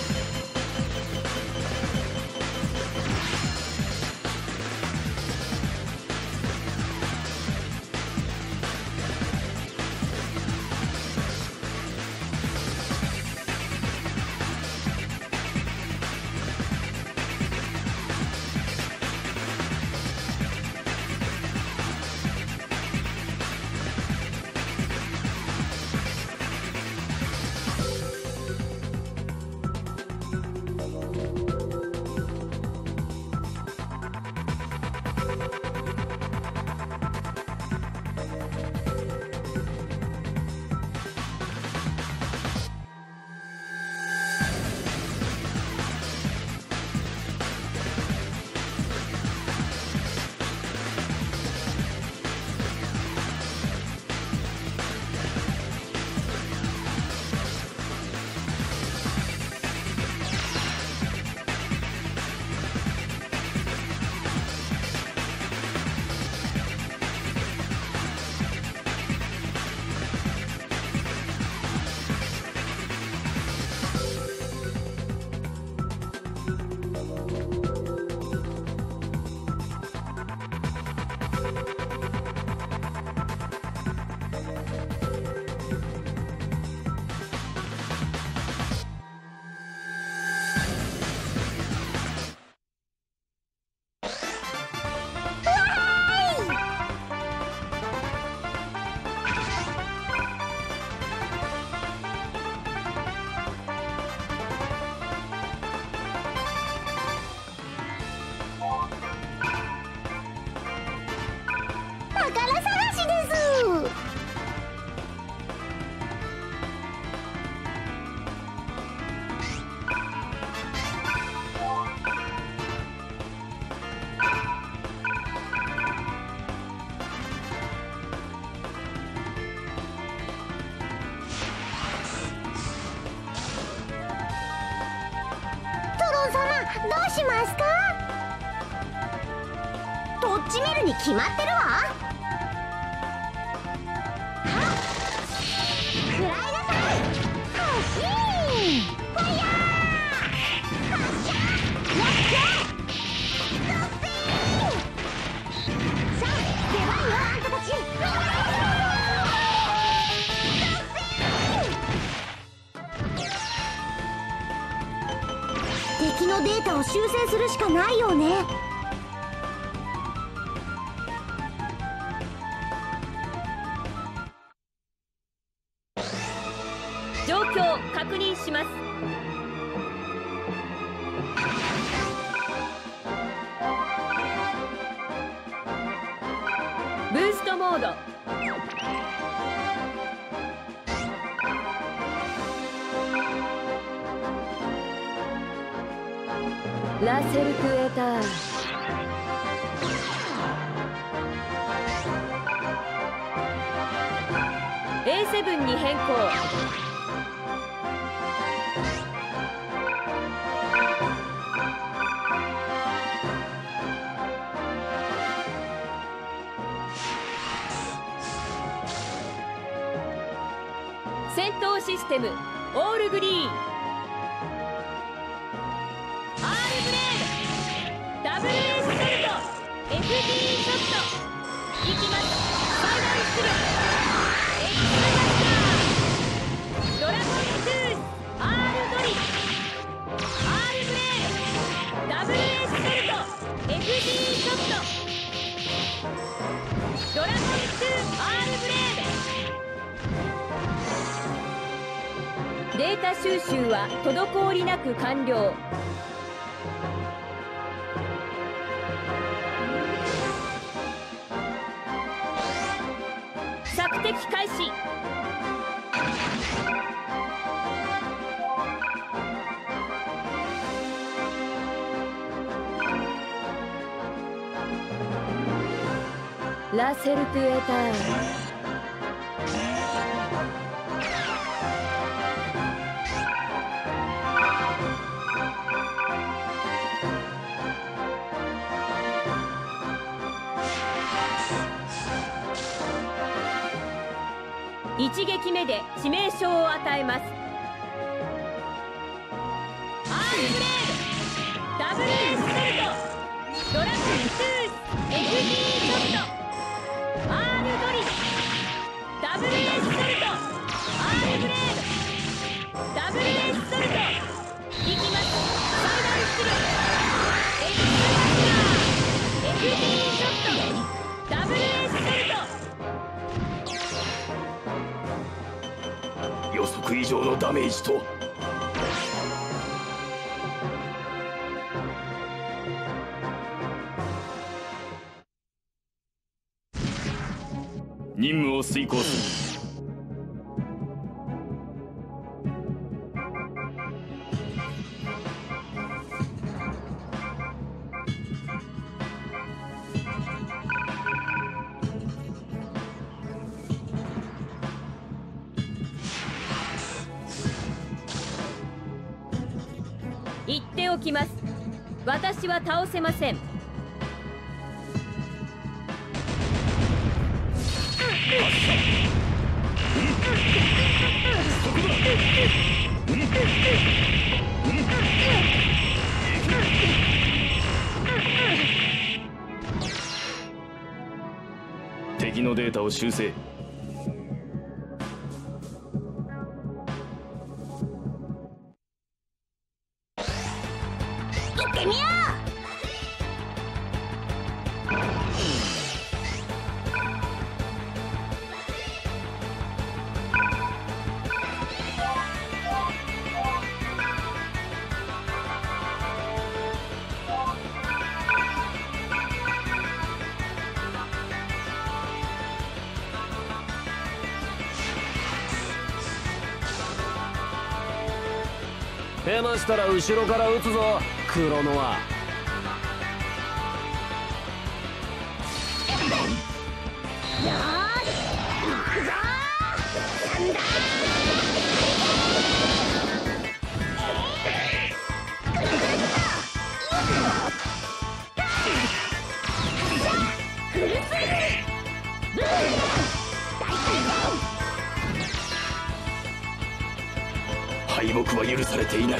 どうしますか？とっちめるに決まってるわ。はっ、食らいなさい。欲しい。ファイヤー。発射。やっけ。ストッピー。さあ出番よ、あんたたち。敵のデータを修正するしかないよね。 状況確認します。ブーストモード。ラセルクエーター。A7 に変更。戦闘システムオールグリーン。FD ショットいきます。ファイナルスルーエクストラクタードラゴントゥース R ドリ R ブレードダブルエスソルト FD ショットドラゴントゥース R ブレード。データ収集は滞りなく完了。索敵開始。ラセルクエーター。一撃目で致命傷を与えます。 R ブレードダブルエスソルトドラゴントゥース FD ショット R ドリダブルエスソルト R ブレードダブルエスソルトいきます。ファイナルスルーエクストラクター FD ショットダブルエスソルト。 予測以上のダメージと任務を遂行する。 言っておきます。私は倒せません。 敵のデータを修正。 ってみよヘマしたら後ろから撃つぞ黒野は。 う。よーし行くぞー。なんだフルスイングブー大成功。 敗北は許されていない。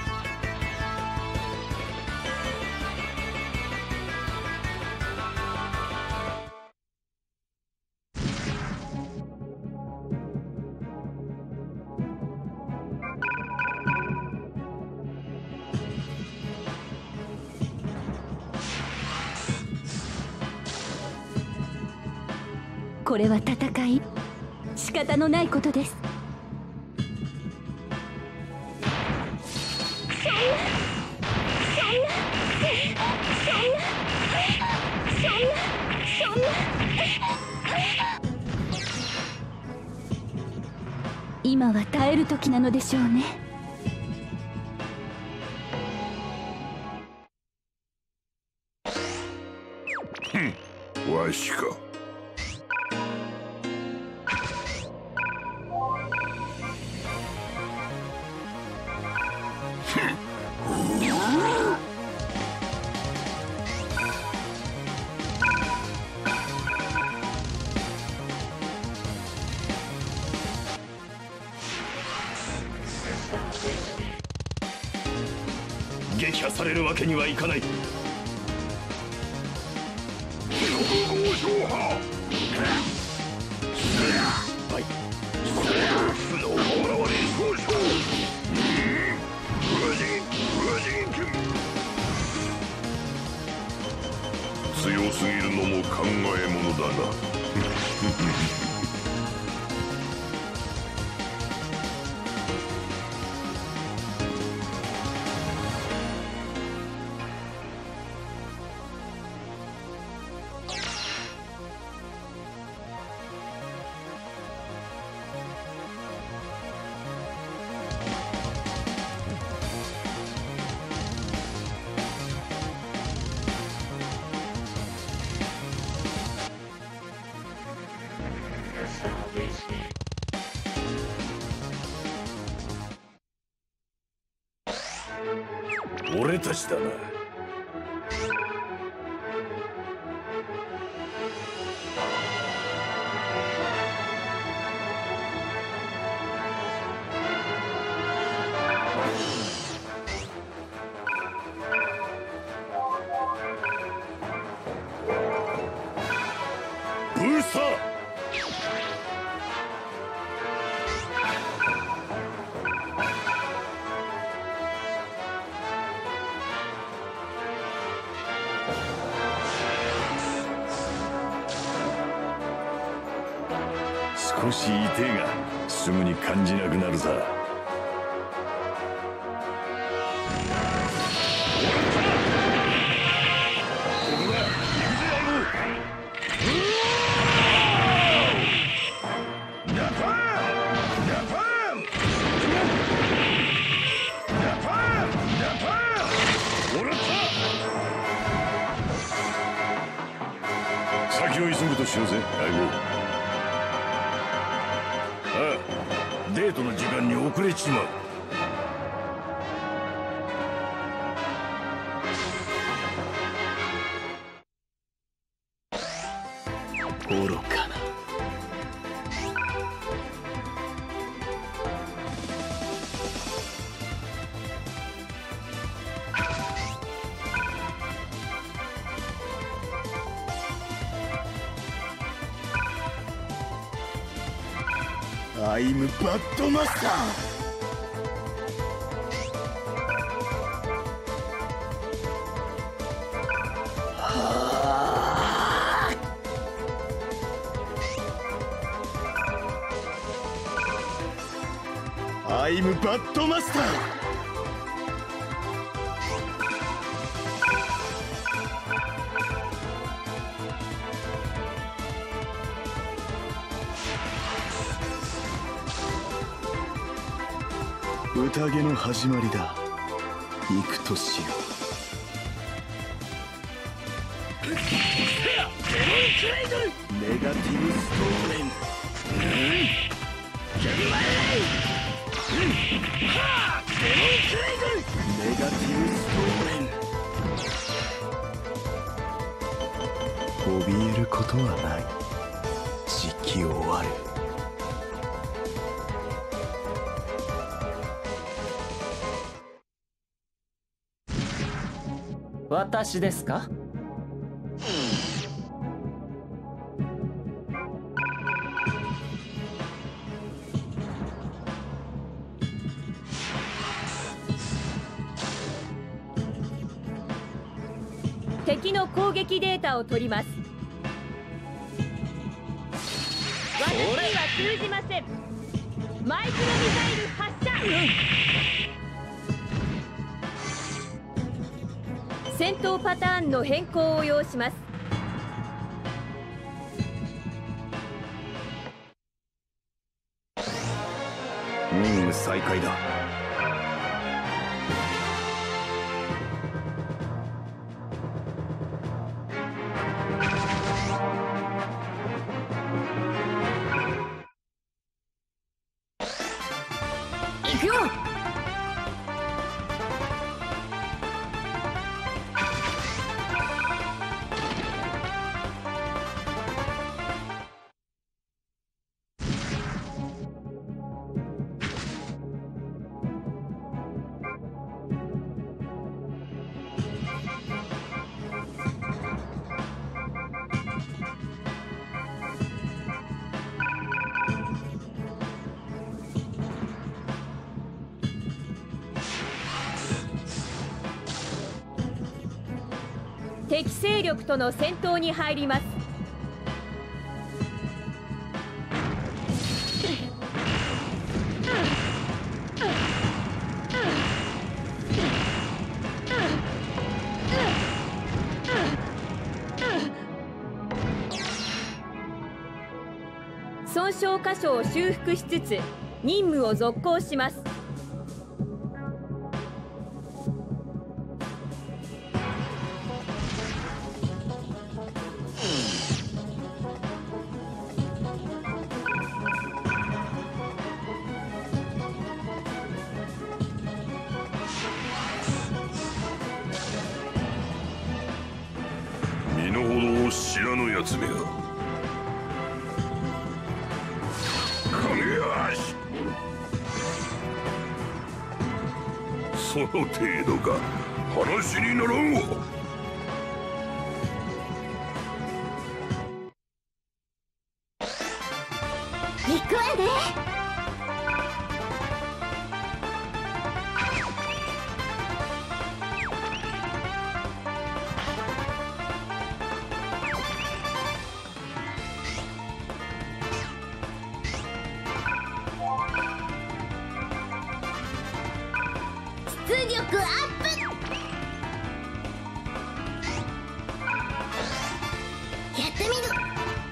これは戦い、仕方のないことです。今は耐える時なのでしょうね。 わしか。 撃破されるわけにはいかない。 6号勝破。 はい。 負の現れ総称。無人剣。強すぎるのも考えものだな。 俺たちだな。ブースター。 少し痛えがすぐに感じなくなるさ。先を急ぐとしようぜ相棒。デートの時間に遅れちまう。愚かな。アイムバッドマスター。 イムバッドマスター。宴の始まりだ。行くとしよう。ネガティブストーメン。ネガティブストーメン。怯えることはない。時期終わる。 私ですか？ 敵の攻撃データを取ります。私には通じません。マイクロミサイル発射。戦闘パターンの変更を要します。 任務再開だ。 行くよ。 敵勢力との戦闘に入ります。損傷箇所を修復しつつ任務を続行します。 身の程を知らぬやつめが。神足。その程度か。話にならんわ。 行くわね。出力アップ。やってみる。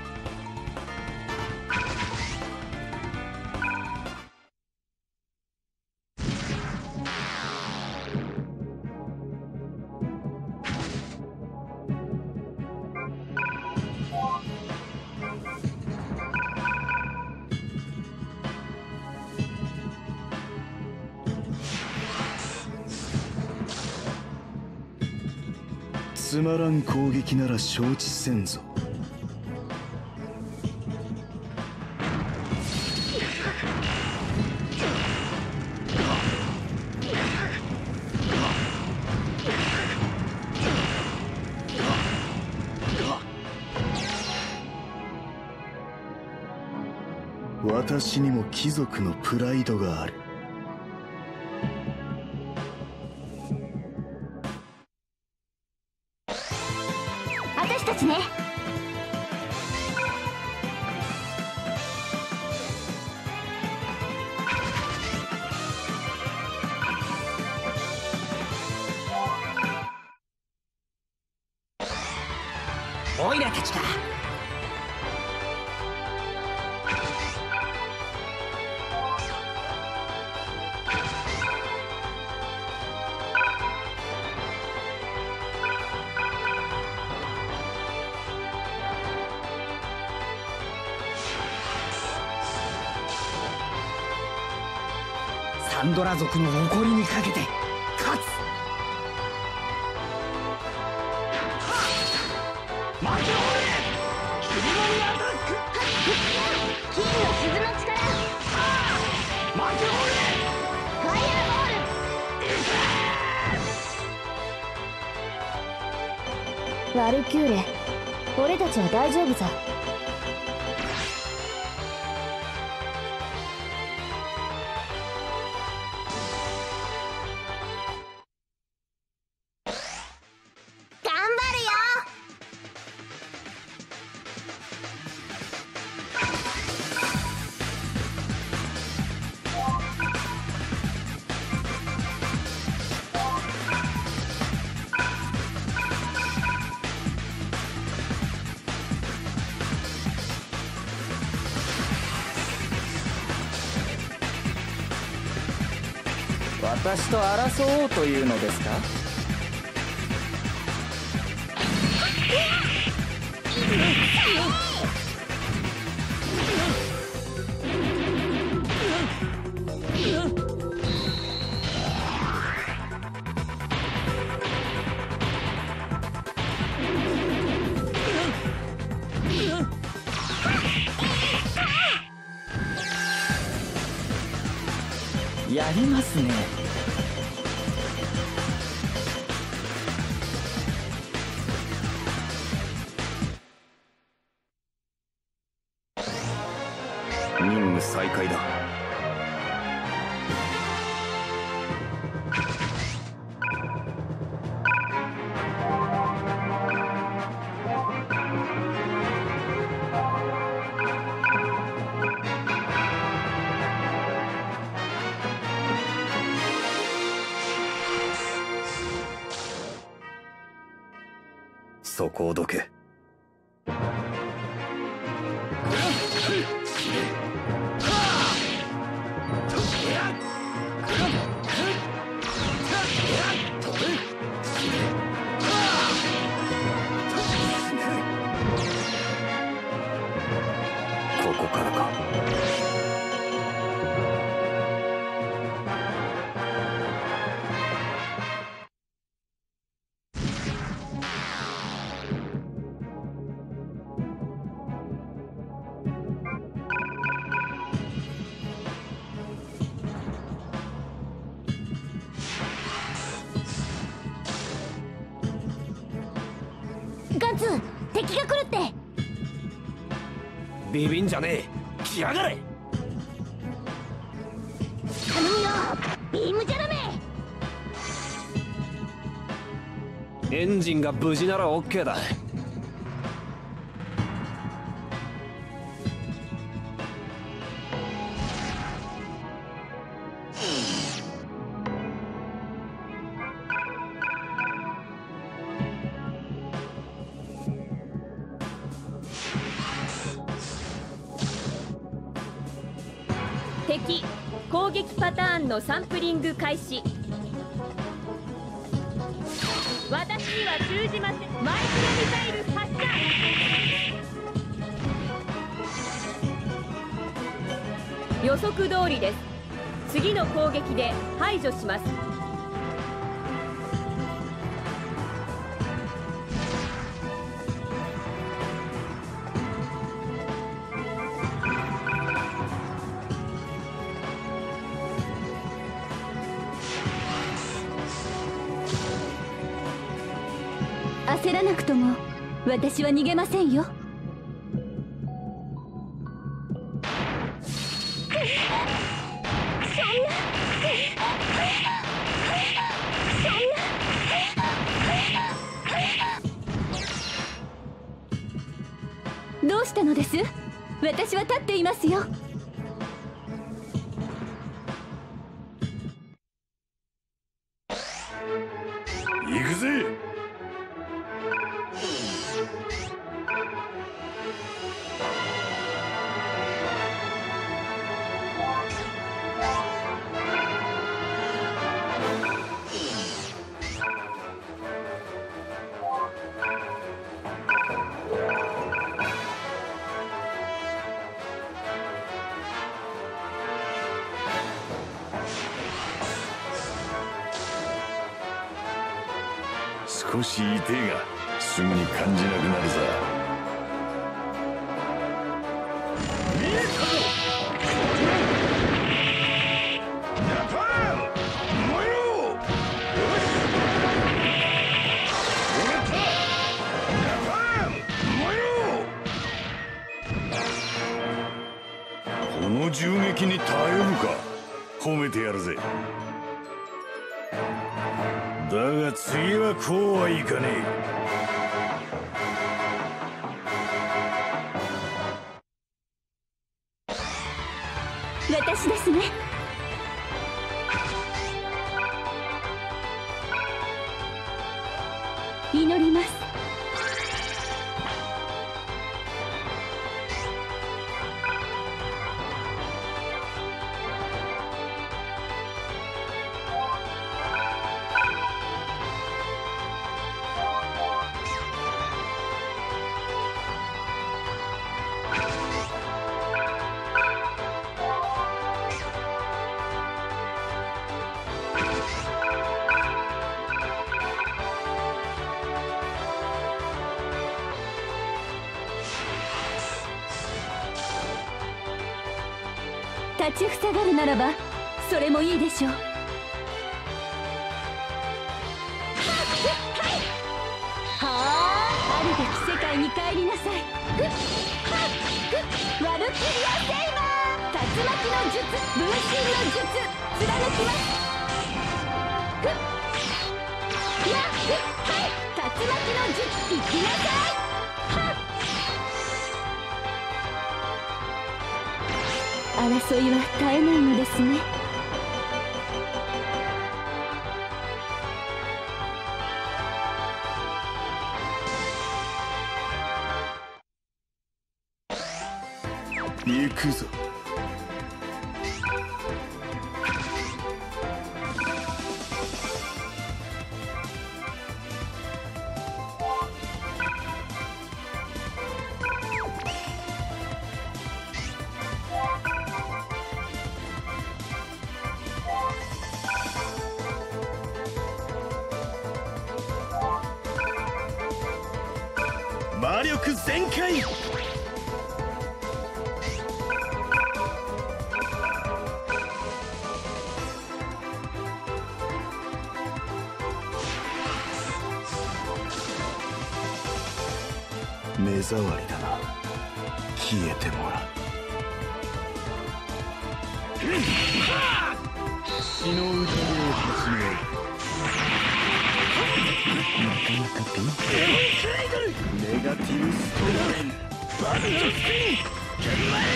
つまらん攻撃なら承知せんぞ。私にも貴族のプライドがある。 私たちね。 オイラたちか。サンドラ族の誇りにかけて勝つ。 マキオーレ切り込みアタック。 金の鈴の力。 マキオーレファイアボール。ワルキューレ、俺たちは大丈夫さ。 私と争おうというのですか？やりますね。 任務再開だ。そこをどけ。ここからか。 ガンツ、敵が来るって。 ビビんじゃねえ、来やがれ。 頼むよ、ビームジャラメ。 エンジンが無事なら OK だ。 敵攻撃パターンのサンプリング開始。私には通じません。マイクロミサイル発射。予測通りです。次の攻撃で排除します。 焦らなくとも私は逃げませんよ。どうしたのです？私は立っていますよ。 行くぜ。 少し痛えがすぐに感じなくなるさ。 見えたぞジャパン燃えろ。よし俺たジャパン燃えろ。 この銃撃に耐えるか。褒めてやるぜ。だが次はこうはいかね私ですね。祈ります。立ちふさがるならばそれもいいでしょう。あるべき世界に帰りなさい。ワルキリアセイバー、竜巻の術、分身の術、貫きます。竜巻の術、行きなさい。争いは絶えないのですね。 行くぞ。魔力全開。目障りだな。消えてもらう。血の宴を始める。なかなかピンク。ネガティブストーンバッドスピンキャンマ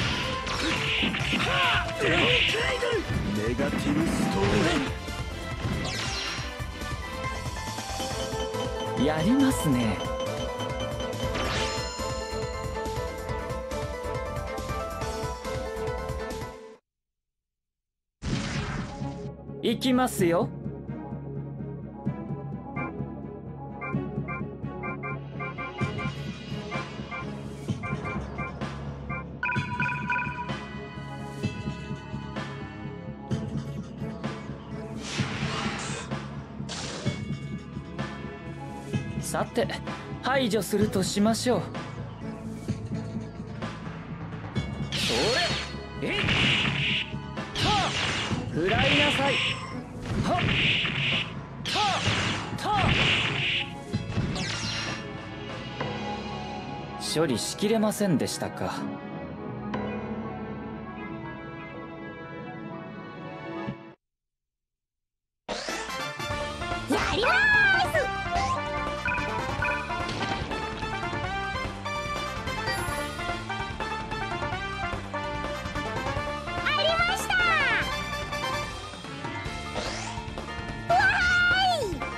イネガティブストーン。 やりますね。行きますよ。さて排除するとしましょう。それえっ食らいなさい。はっ処理しきれませんでしたか。 やりまーす。ありました。わーい。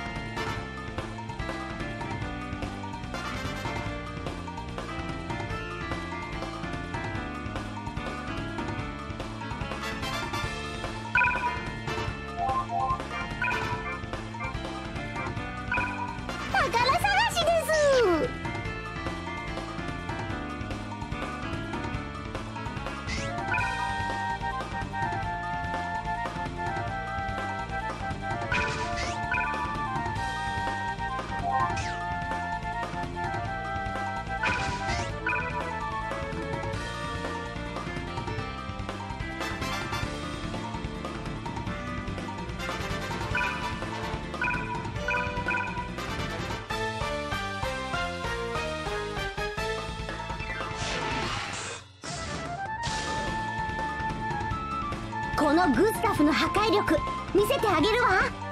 のグスタフの破壊力見せてあげるわ。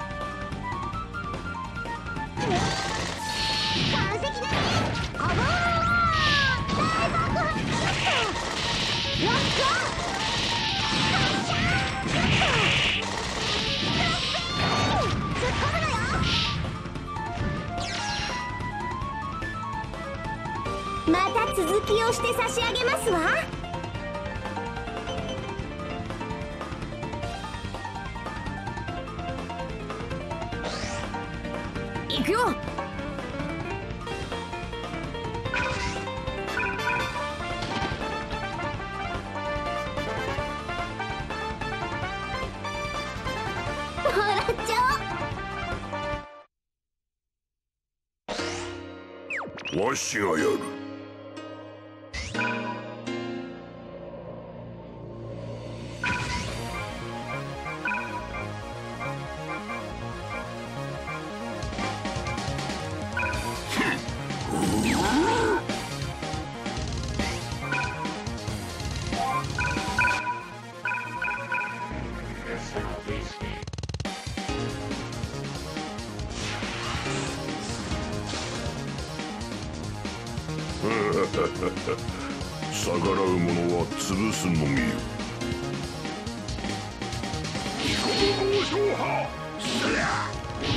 完璧だね。カバー大爆発シュッとロックオン発射シュッと突っ込むのよ。また続きをして差し上げますわ。行くよ。笑っちゃおう。わしがやる。逆らう者は潰すのみよ。豪商派そりゃ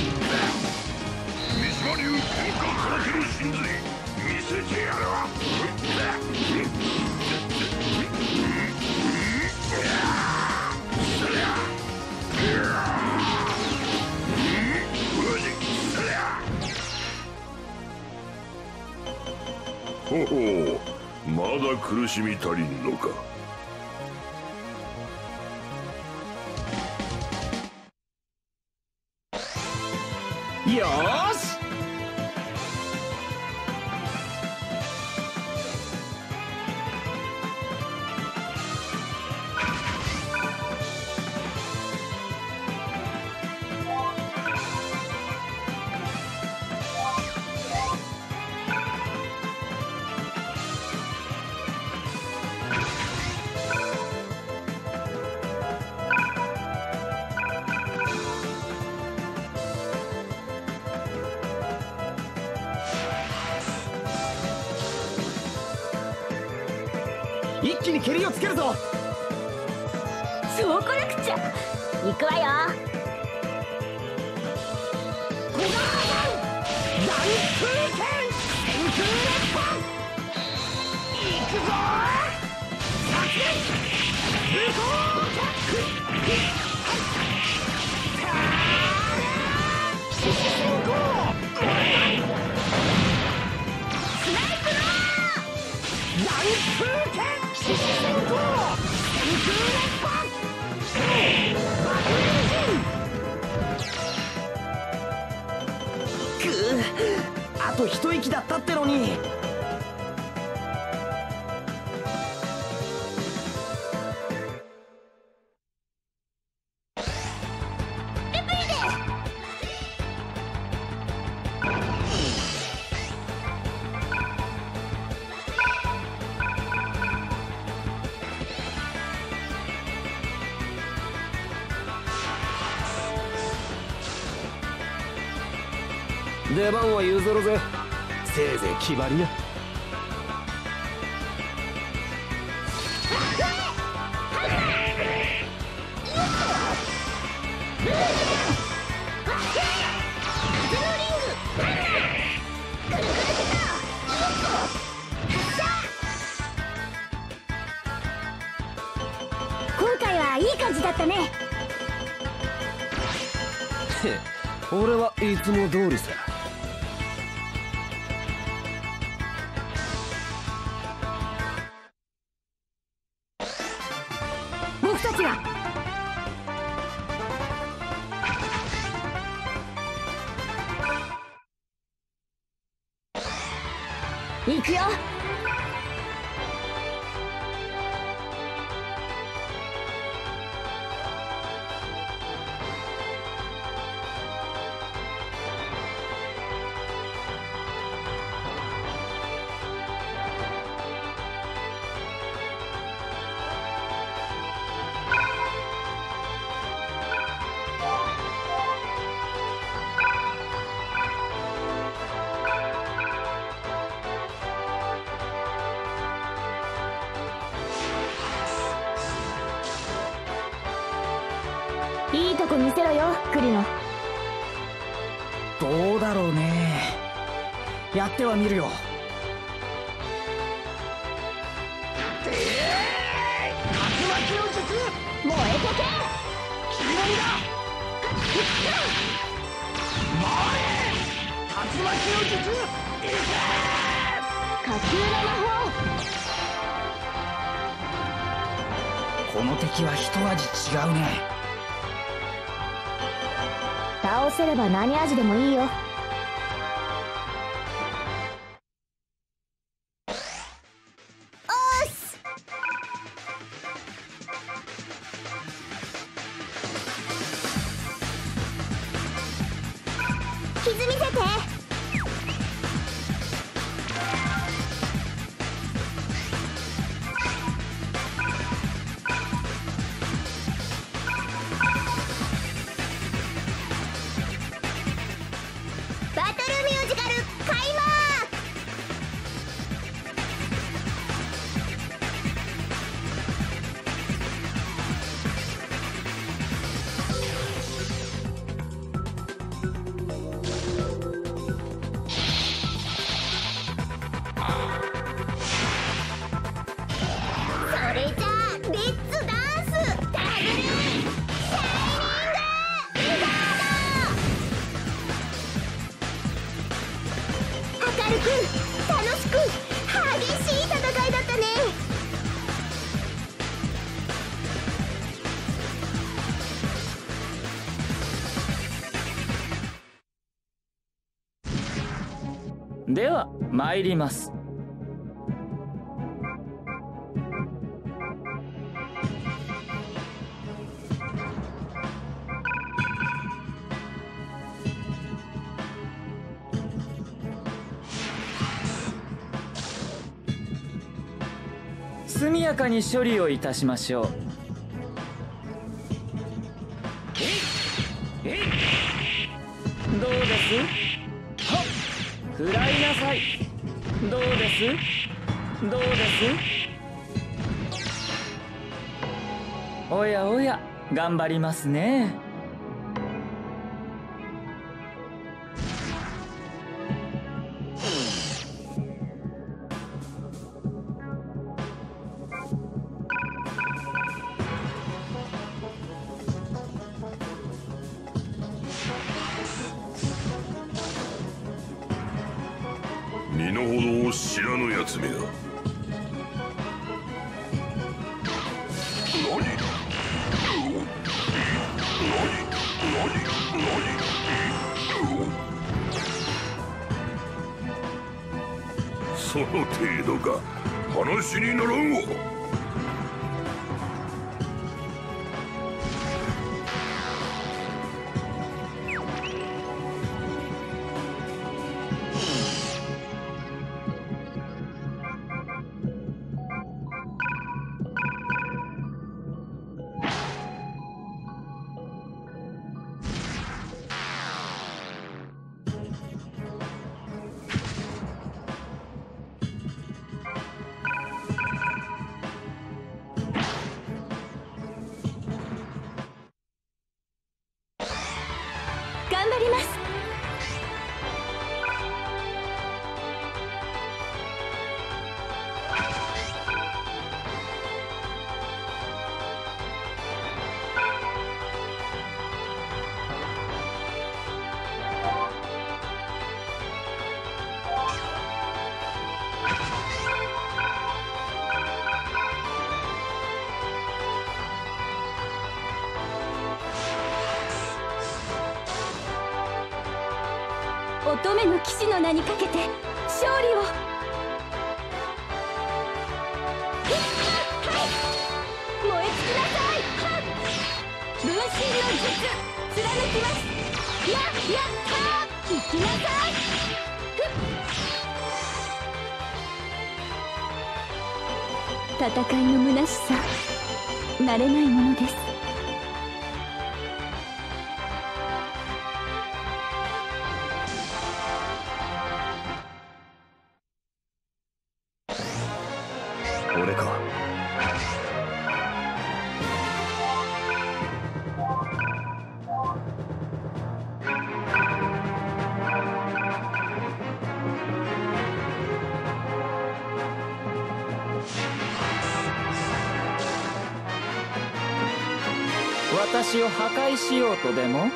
三島流天下からける神髄見せてやるわ。ほほう、まだ苦しみ足りんのか。 よーし。一気に蹴りをつけるぞ。 そうこなくちゃ。行くわよ。小川さん大空剣天空熱波行くぞ。殺撃無効キャック獅子先行スナイプの大空剣獅子先行天空熱波爆エンジン。 あと一息だったってのに。 出番は譲るぜ。せいぜい決まりな。 今回はいい感じだったね。 俺はいつも通りさ。 僕たちは行くよ。 いとこ見せろよクリノ。 どうだろうね。やってはみるよ。 竜巻の術燃えてけ。君の身だ。回れ竜巻の術。いけ。 火球の魔法。 この敵は一味違うね。 倒せれば何味でもいいよ。傷見せて。バトルミュージカル開幕。それじゃあレッツダンスダブルシャイニングリザード。明るく楽しく激しい戦いだったね。 では参ります。速やかに処理をいたしましょう。どうです？はっ、食らいなさい。どうです？どうです？おやおや、頑張りますね。 身の程を知らぬやつめだ。その程度か。話にならんわ。 頑張ります。乙女の騎士の名にかけて勝利を。燃え尽きなさい。分身の術貫きます。やったー。行きなさい。戦いの虚しさ、慣れないものです。 俺か。 私を破壊しようとでも？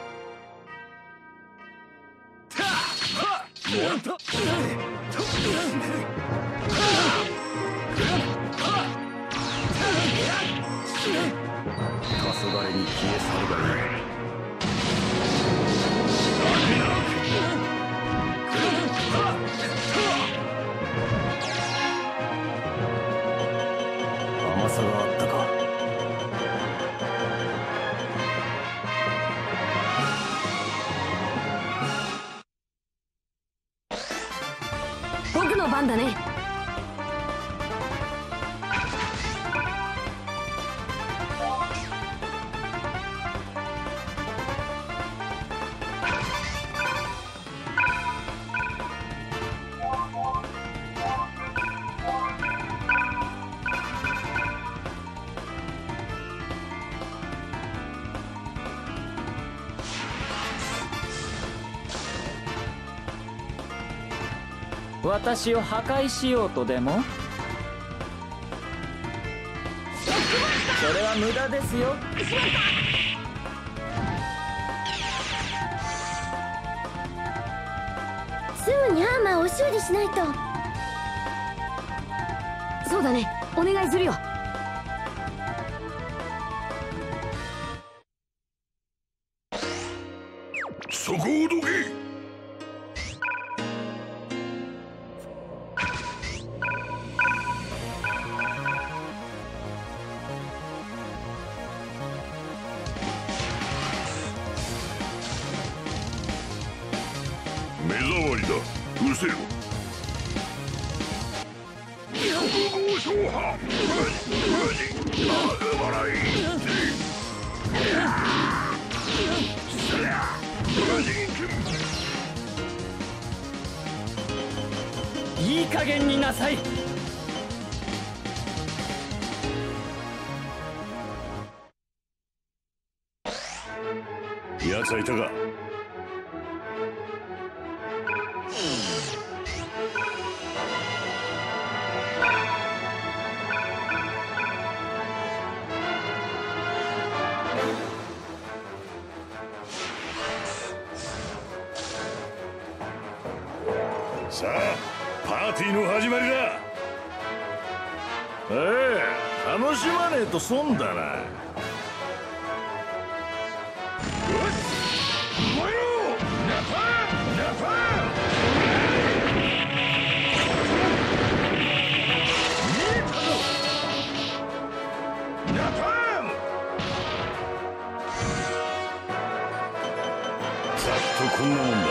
黄昏に消え去るがいい。甘さがあったか。 僕の番だね。 私を破壊しようとでも？それは無駄ですよ。 すぐにアーマーを修理しないと。そうだね、お願いするよ。 そこをどけ。目障りだ。うせろ。国豪勝破。無事悪払い。 いい加減になさい。 奴はいたか。さあ、パーティーの始まりだ。 楽しまねえと損だな。 ざっとこんなもんだな。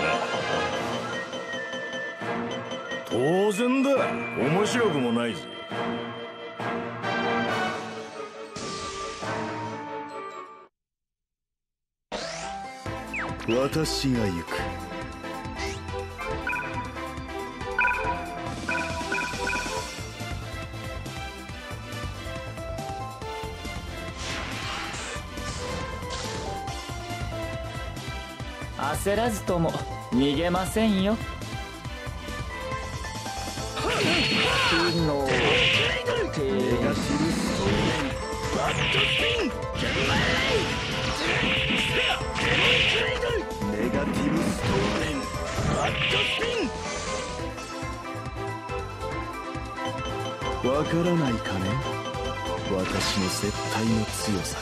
当然だ。面白くもないぜ。 私が行く。 焦らずとも逃げませんよ。火の手ネガティブストーンバッドスピンゲンマイネガティブストーンバッドスピン。わからないかね、私の絶対の強さ。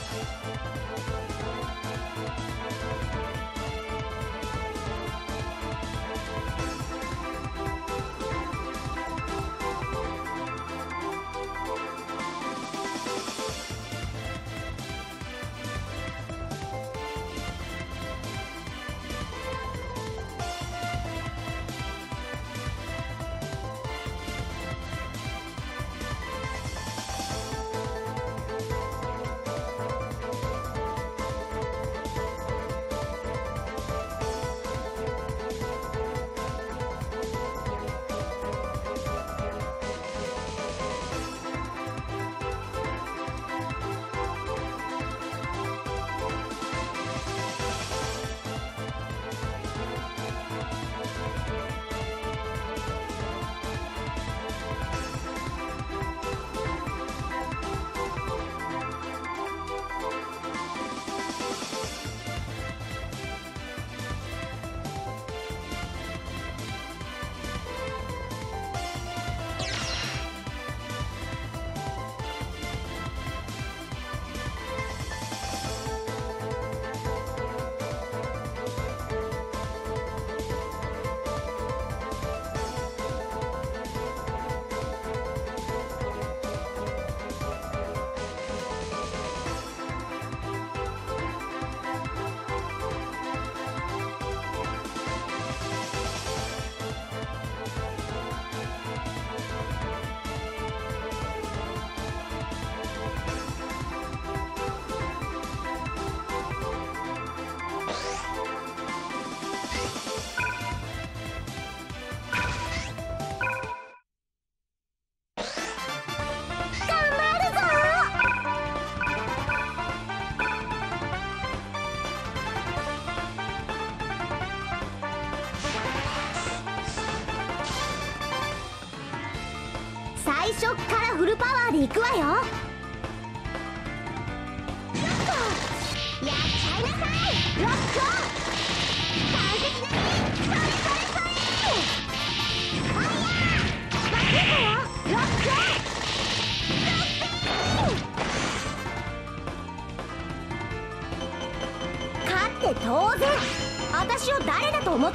最初からフルパワーでいくわよ。やっちゃいなさいロックオン。大切なにそれファイヤーバケコよロックオン。勝って当然。私を誰だと思って？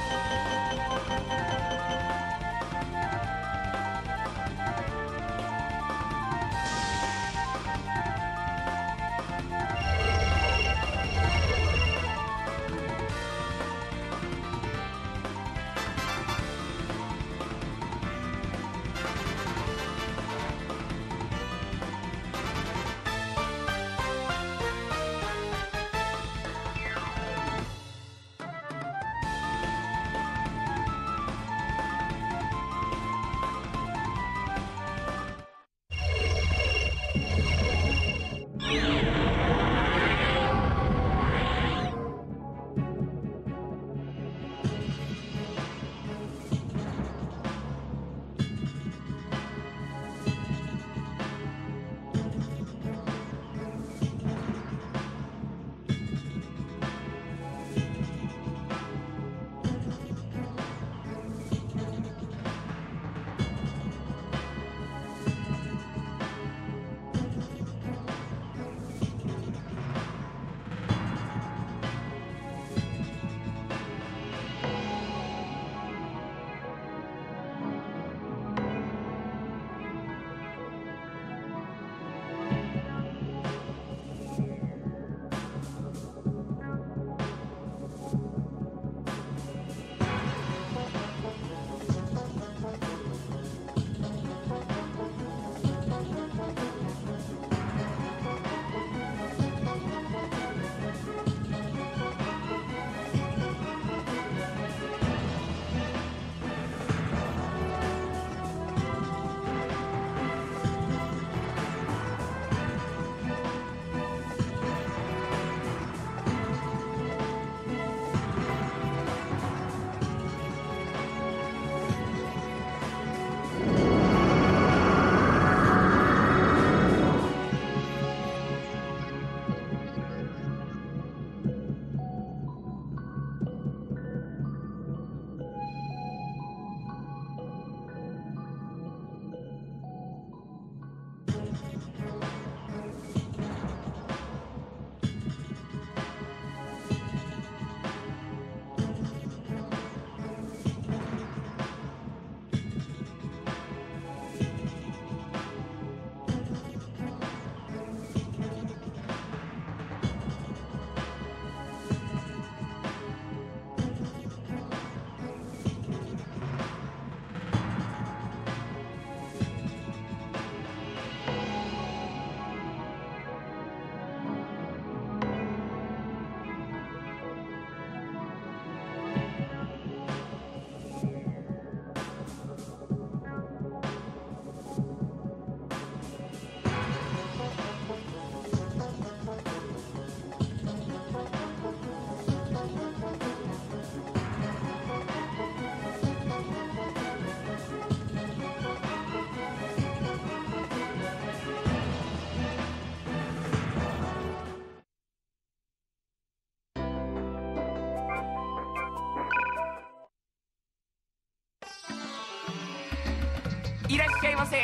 いらっしゃいませ。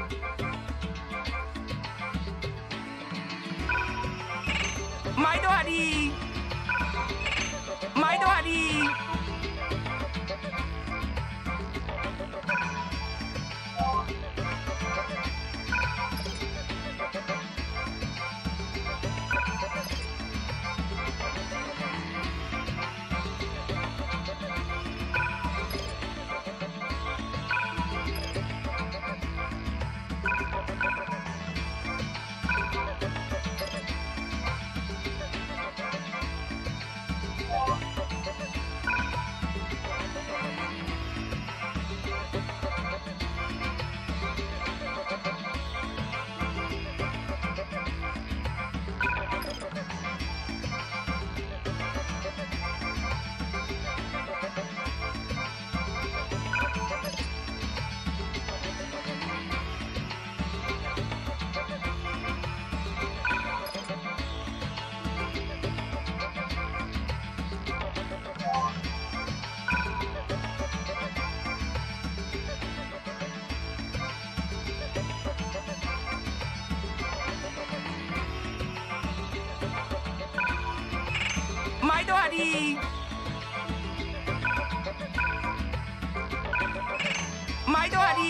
毎度あり毎度あり。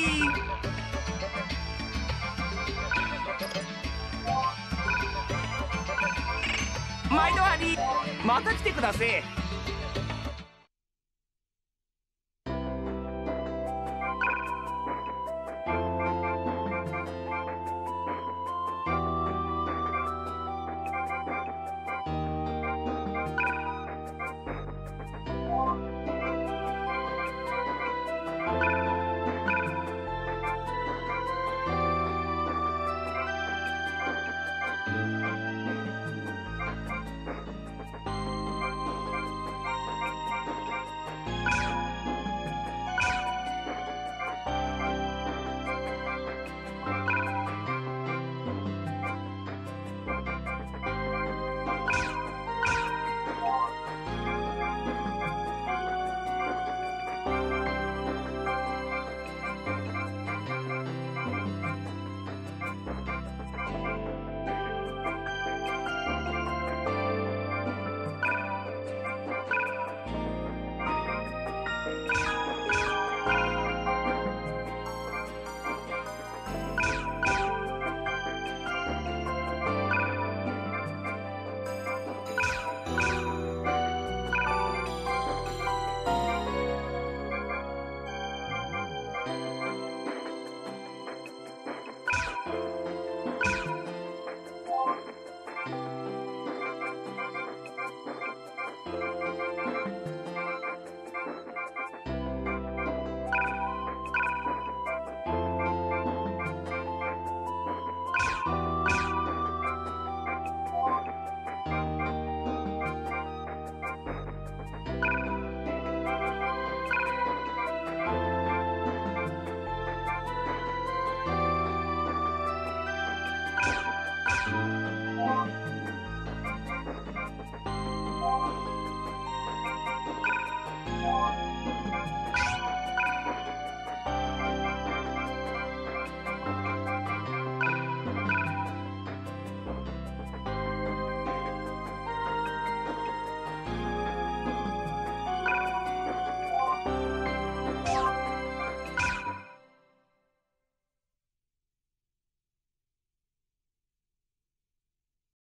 毎度あり。また来てください。